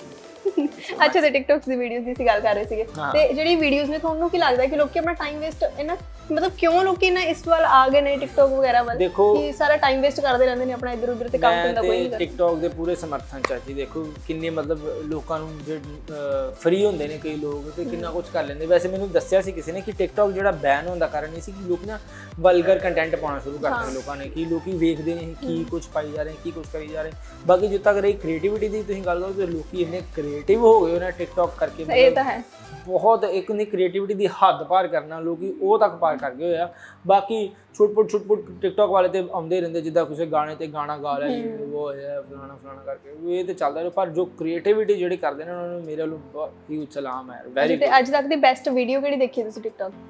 ਅੱਛਾ, ਤੇ ਟਿਕਟੌਕ ਦੀ ਵੀਡੀਓਜ਼ ਦੀ ਅਸੀਂ ਗੱਲ ਕਰ ਰਹੇ ਸੀਗੇ, ਤੇ ਜਿਹੜੀ ਵੀਡੀਓਜ਼ ਨੇ ਤੁਹਾਨੂੰ ਕੀ ਲੱਗਦਾ ਕਿ ਲੋਕੀ ਆਪਣਾ ਟਾਈਮ ਵੇਸਟ ਇਹਨਾਂ, ਮਤਲਬ ਕਿਉਂ ਲੋਕੀ ਨਾ ਇਸ ਵੱਲ ਆ ਗਏ ਨੇ ਟਿਕਟੌਕ ਵਗੈਰਾ ਵੱਲ, ਕਿ ਸਾਰਾ ਟਾਈਮ ਵੇਸਟ ਕਰਦੇ ਰਹਿੰਦੇ ਨੇ ਆਪਣਾ ਇੱਧਰ ਉੱਧਰ ਤੇ ਕੰਮ ਧੰਦਾ ਕੋਈ ਨਹੀਂ ਕਰਦਾ? ਟਿਕਟੌਕ ਦੇ ਪੂਰੇ ਸਮਰਥਨ ਚ ਜੀ, ਦੇਖੋ ਕਿੰਨੇ ਮਤਲਬ ਲੋਕਾਂ ਨੂੰ ਜਿਹੜੇ ਫ੍ਰੀ ਹੁੰਦੇ ਨੇ ਕਈ ਲੋਕ, ਤੇ ਕਿੰਨਾ ਕੁਝ ਕਰ ਲੈਂਦੇ। ਵੈਸੇ ਮੈਨੂੰ ਦੱਸਿਆ ਸੀ ਕਿਸੇ ਨੇ ਕਿ ਟਿਕਟੌਕ ਜਿਹੜਾ ਬੈਨ ਹੋਣ ਦਾ ਕਾਰਨ ਇਹ ਸੀ ਕਿ ਲੋਕ ਨਾ ਵਲਗਰ ਕੰਟੈਂਟ ਪਾਉਣਾ ਸ਼ੁਰੂ ਕਰਦੇ ਲੋਕਾਂ ਨੇ, ਕਿ ਲੋਕੀ ਵੇਖਦੇ ਨੇ ਕੀ ਕੁਝ ਪਾਈ ਜਾ ਰਹੇ, ਕੀ ਕੁਝ ਕਰੀ ਜਾ ਰਹੇ। ਬਾਕੀ ਜਿੱਦ ਤੱਕ ਰਹੀ ਕ੍ਰੀਏਟੀਵਿਟੀ ਦੀ ਤੁਸੀਂ ਗੱਲ ਕਰੋ, ਤੇ ਲੋਕੀ ਇੰਨੇ ਕ੍ਰੀਏਟਿਵ ਹੋ ਗਏ ਉਹਨਾਂ ਟਿਕਟੌਕ ਕਰਕੇ, ਇਹ ਤਾਂ ਹੈ ਬਹੁਤ ਇੱਕ ਨਹੀਂ ਕ੍ਰੀਏਟਿਵਿਟੀ ਦੀ ਹੱਦ ਪਾਰ ਕਰਨਾ, ਲੋਕੀ ਉਹ ਤੱਕ ਪਾਰ ਕਰ ਗਏ ਹੋਏ ਆ। ਬਾਕੀ ਛੁੱਟਪੁੱਟ ਟਿਕਟੌਕ ਵਾਲੇ ਤੇ ਆਉਂਦੇ ਰਹਿੰਦੇ, ਜਿੱਦਾਂ ਕਿਸੇ ਗਾਣੇ ਤੇ ਗਾਣਾ ਗਾ ਲਿਆ, ਉਹ ਹੈ ਫਲਾਣਾ ਕਰਕੇ, ਇਹ ਤੇ ਚੱਲਦਾ ਰਿਹਾ। ਪਰ ਜੋ ਕ੍ਰੀਏਟਿਵਿਟੀ ਜਿਹੜੀ ਕਰਦੇ ਨੇ ਉਹਨਾਂ ਨੂੰ ਮੇਰੇ ਵੱਲੋਂ ਬਹੁਤ ਹੀ ਸਲਾਮ ਹੈ। Very good. ਅੱਜ ਤੱਕ ਦੀ ਬੈਸਟ ਵੀਡੀਓ ਕਿਹੜੀ ਦੇਖੀ ਤੁਸੀਂ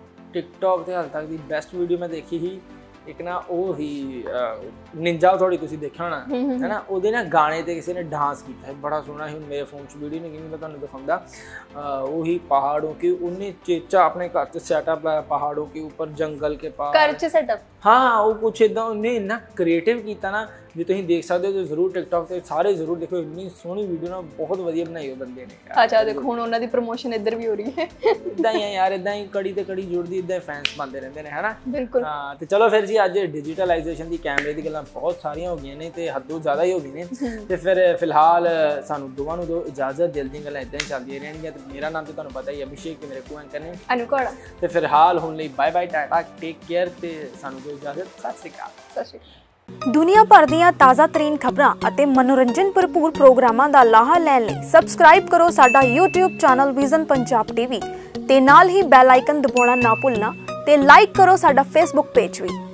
ਟਿਕਟੌਕ ਤੇ? ਹਾਲ ਤੱਕ ਦੀ ਬੈਸਟ ਵੀਡੀਓ ਮੈਂ ਦੇਖੀ ਸੀ ਇੱਕ ਨਾ, ਉਹ ਹੀ ਨਿੰਜਾ ਥੋੜੀ ਤੁਸੀਂ ਦੇਖਿਆ ਹੋਣਾ ਹੈ ਨਾ, ਉਹਦੇ ਨਾ ਗਾਣੇ ਤੇ ਕਿਸੇ ਨੇ ਡਾਂਸ ਕੀਤਾ ਹੈ, ਬੜਾ ਸੋਹਣਾ ਸੀ। ਹੁਣ ਮੇਰੇ ਫੋਨ 'ਚ ਵੀਡੀਓ ਨਹੀਂ, ਮੈਂ ਤੁਹਾਨੂੰ ਦਿਖਾਉਂਦਾ। ਉਹੀ ਪਹਾੜੋं के उन्हें चेचा अपने घर से सेटअप लाया, पहाड़ों के ऊपर जंगल के पास घर च सेटअप। हाँ वो कुछ इदा उन्हें इन्ना क्रिएटिव किया ना, जो तुम देख सकते हो जरूर टिकटॉक ते सारे जरूर देखो, इन्नी सोहनी वीडियो ना बहुत वधिया बनाई हो बंदे ने। अच्छा देखो हुण उन्हां दी प्रमोशन इधर भी हो रही है। इदां ही यार, इदां ही कड़ी ते कड़ी जुड़दी, इदां फैंस बनते रहंदे ने, है ना? बिल्कुल। हाँ ते चलो फिर जी, अज डिजिटलाइजेशन दी कैमरे दी गल्लां बहुत सारियां हो गईयां ने ते हद्दों ज़्यादा ही हो गई ने, ते फिर फिलहाल सानू दोवां नूं दो इजाज़त, दिल दी गल्लां इदां ही चलदियां रहणगीਆਂ। ते मेरा नाम ते तुहानूं पता ही अभिषेक, ते मेरे को एंकर ने अनुकोड़ा। ते फिलहाल हुण लई bye bye, tata, take care, ते सानू दो इजाज़त। सत श्री अकाल। सत श्री अकाल। ਦੁਨੀਆ ਭਰ ਦੀਆਂ ਤਾਜ਼ਾ ਤਰੀਨ ਖਬਰਾਂ ਅਤੇ ਮਨੋਰੰਜਨ ਭਰਪੂਰ ਪ੍ਰੋਗਰਾਮਾਂ ਦਾ ਲਾਹਾ ਲੈਣ ਲਈ ਸਬਸਕ੍ਰਾਈਬ ਕਰੋ ਸਾਡਾ YouTube channel vision Punjab TV ਤੇ ਨਾਲ ਹੀ ਬੈਲ ਆਈਕਨ ਦਬਾਉਣਾ ਨਾ ਭੁੱਲਣਾ, ਤੇ ਲਾਈਕ ਕਰੋ ਸਾਡਾ Facebook ਪੇਜ ਵੀ।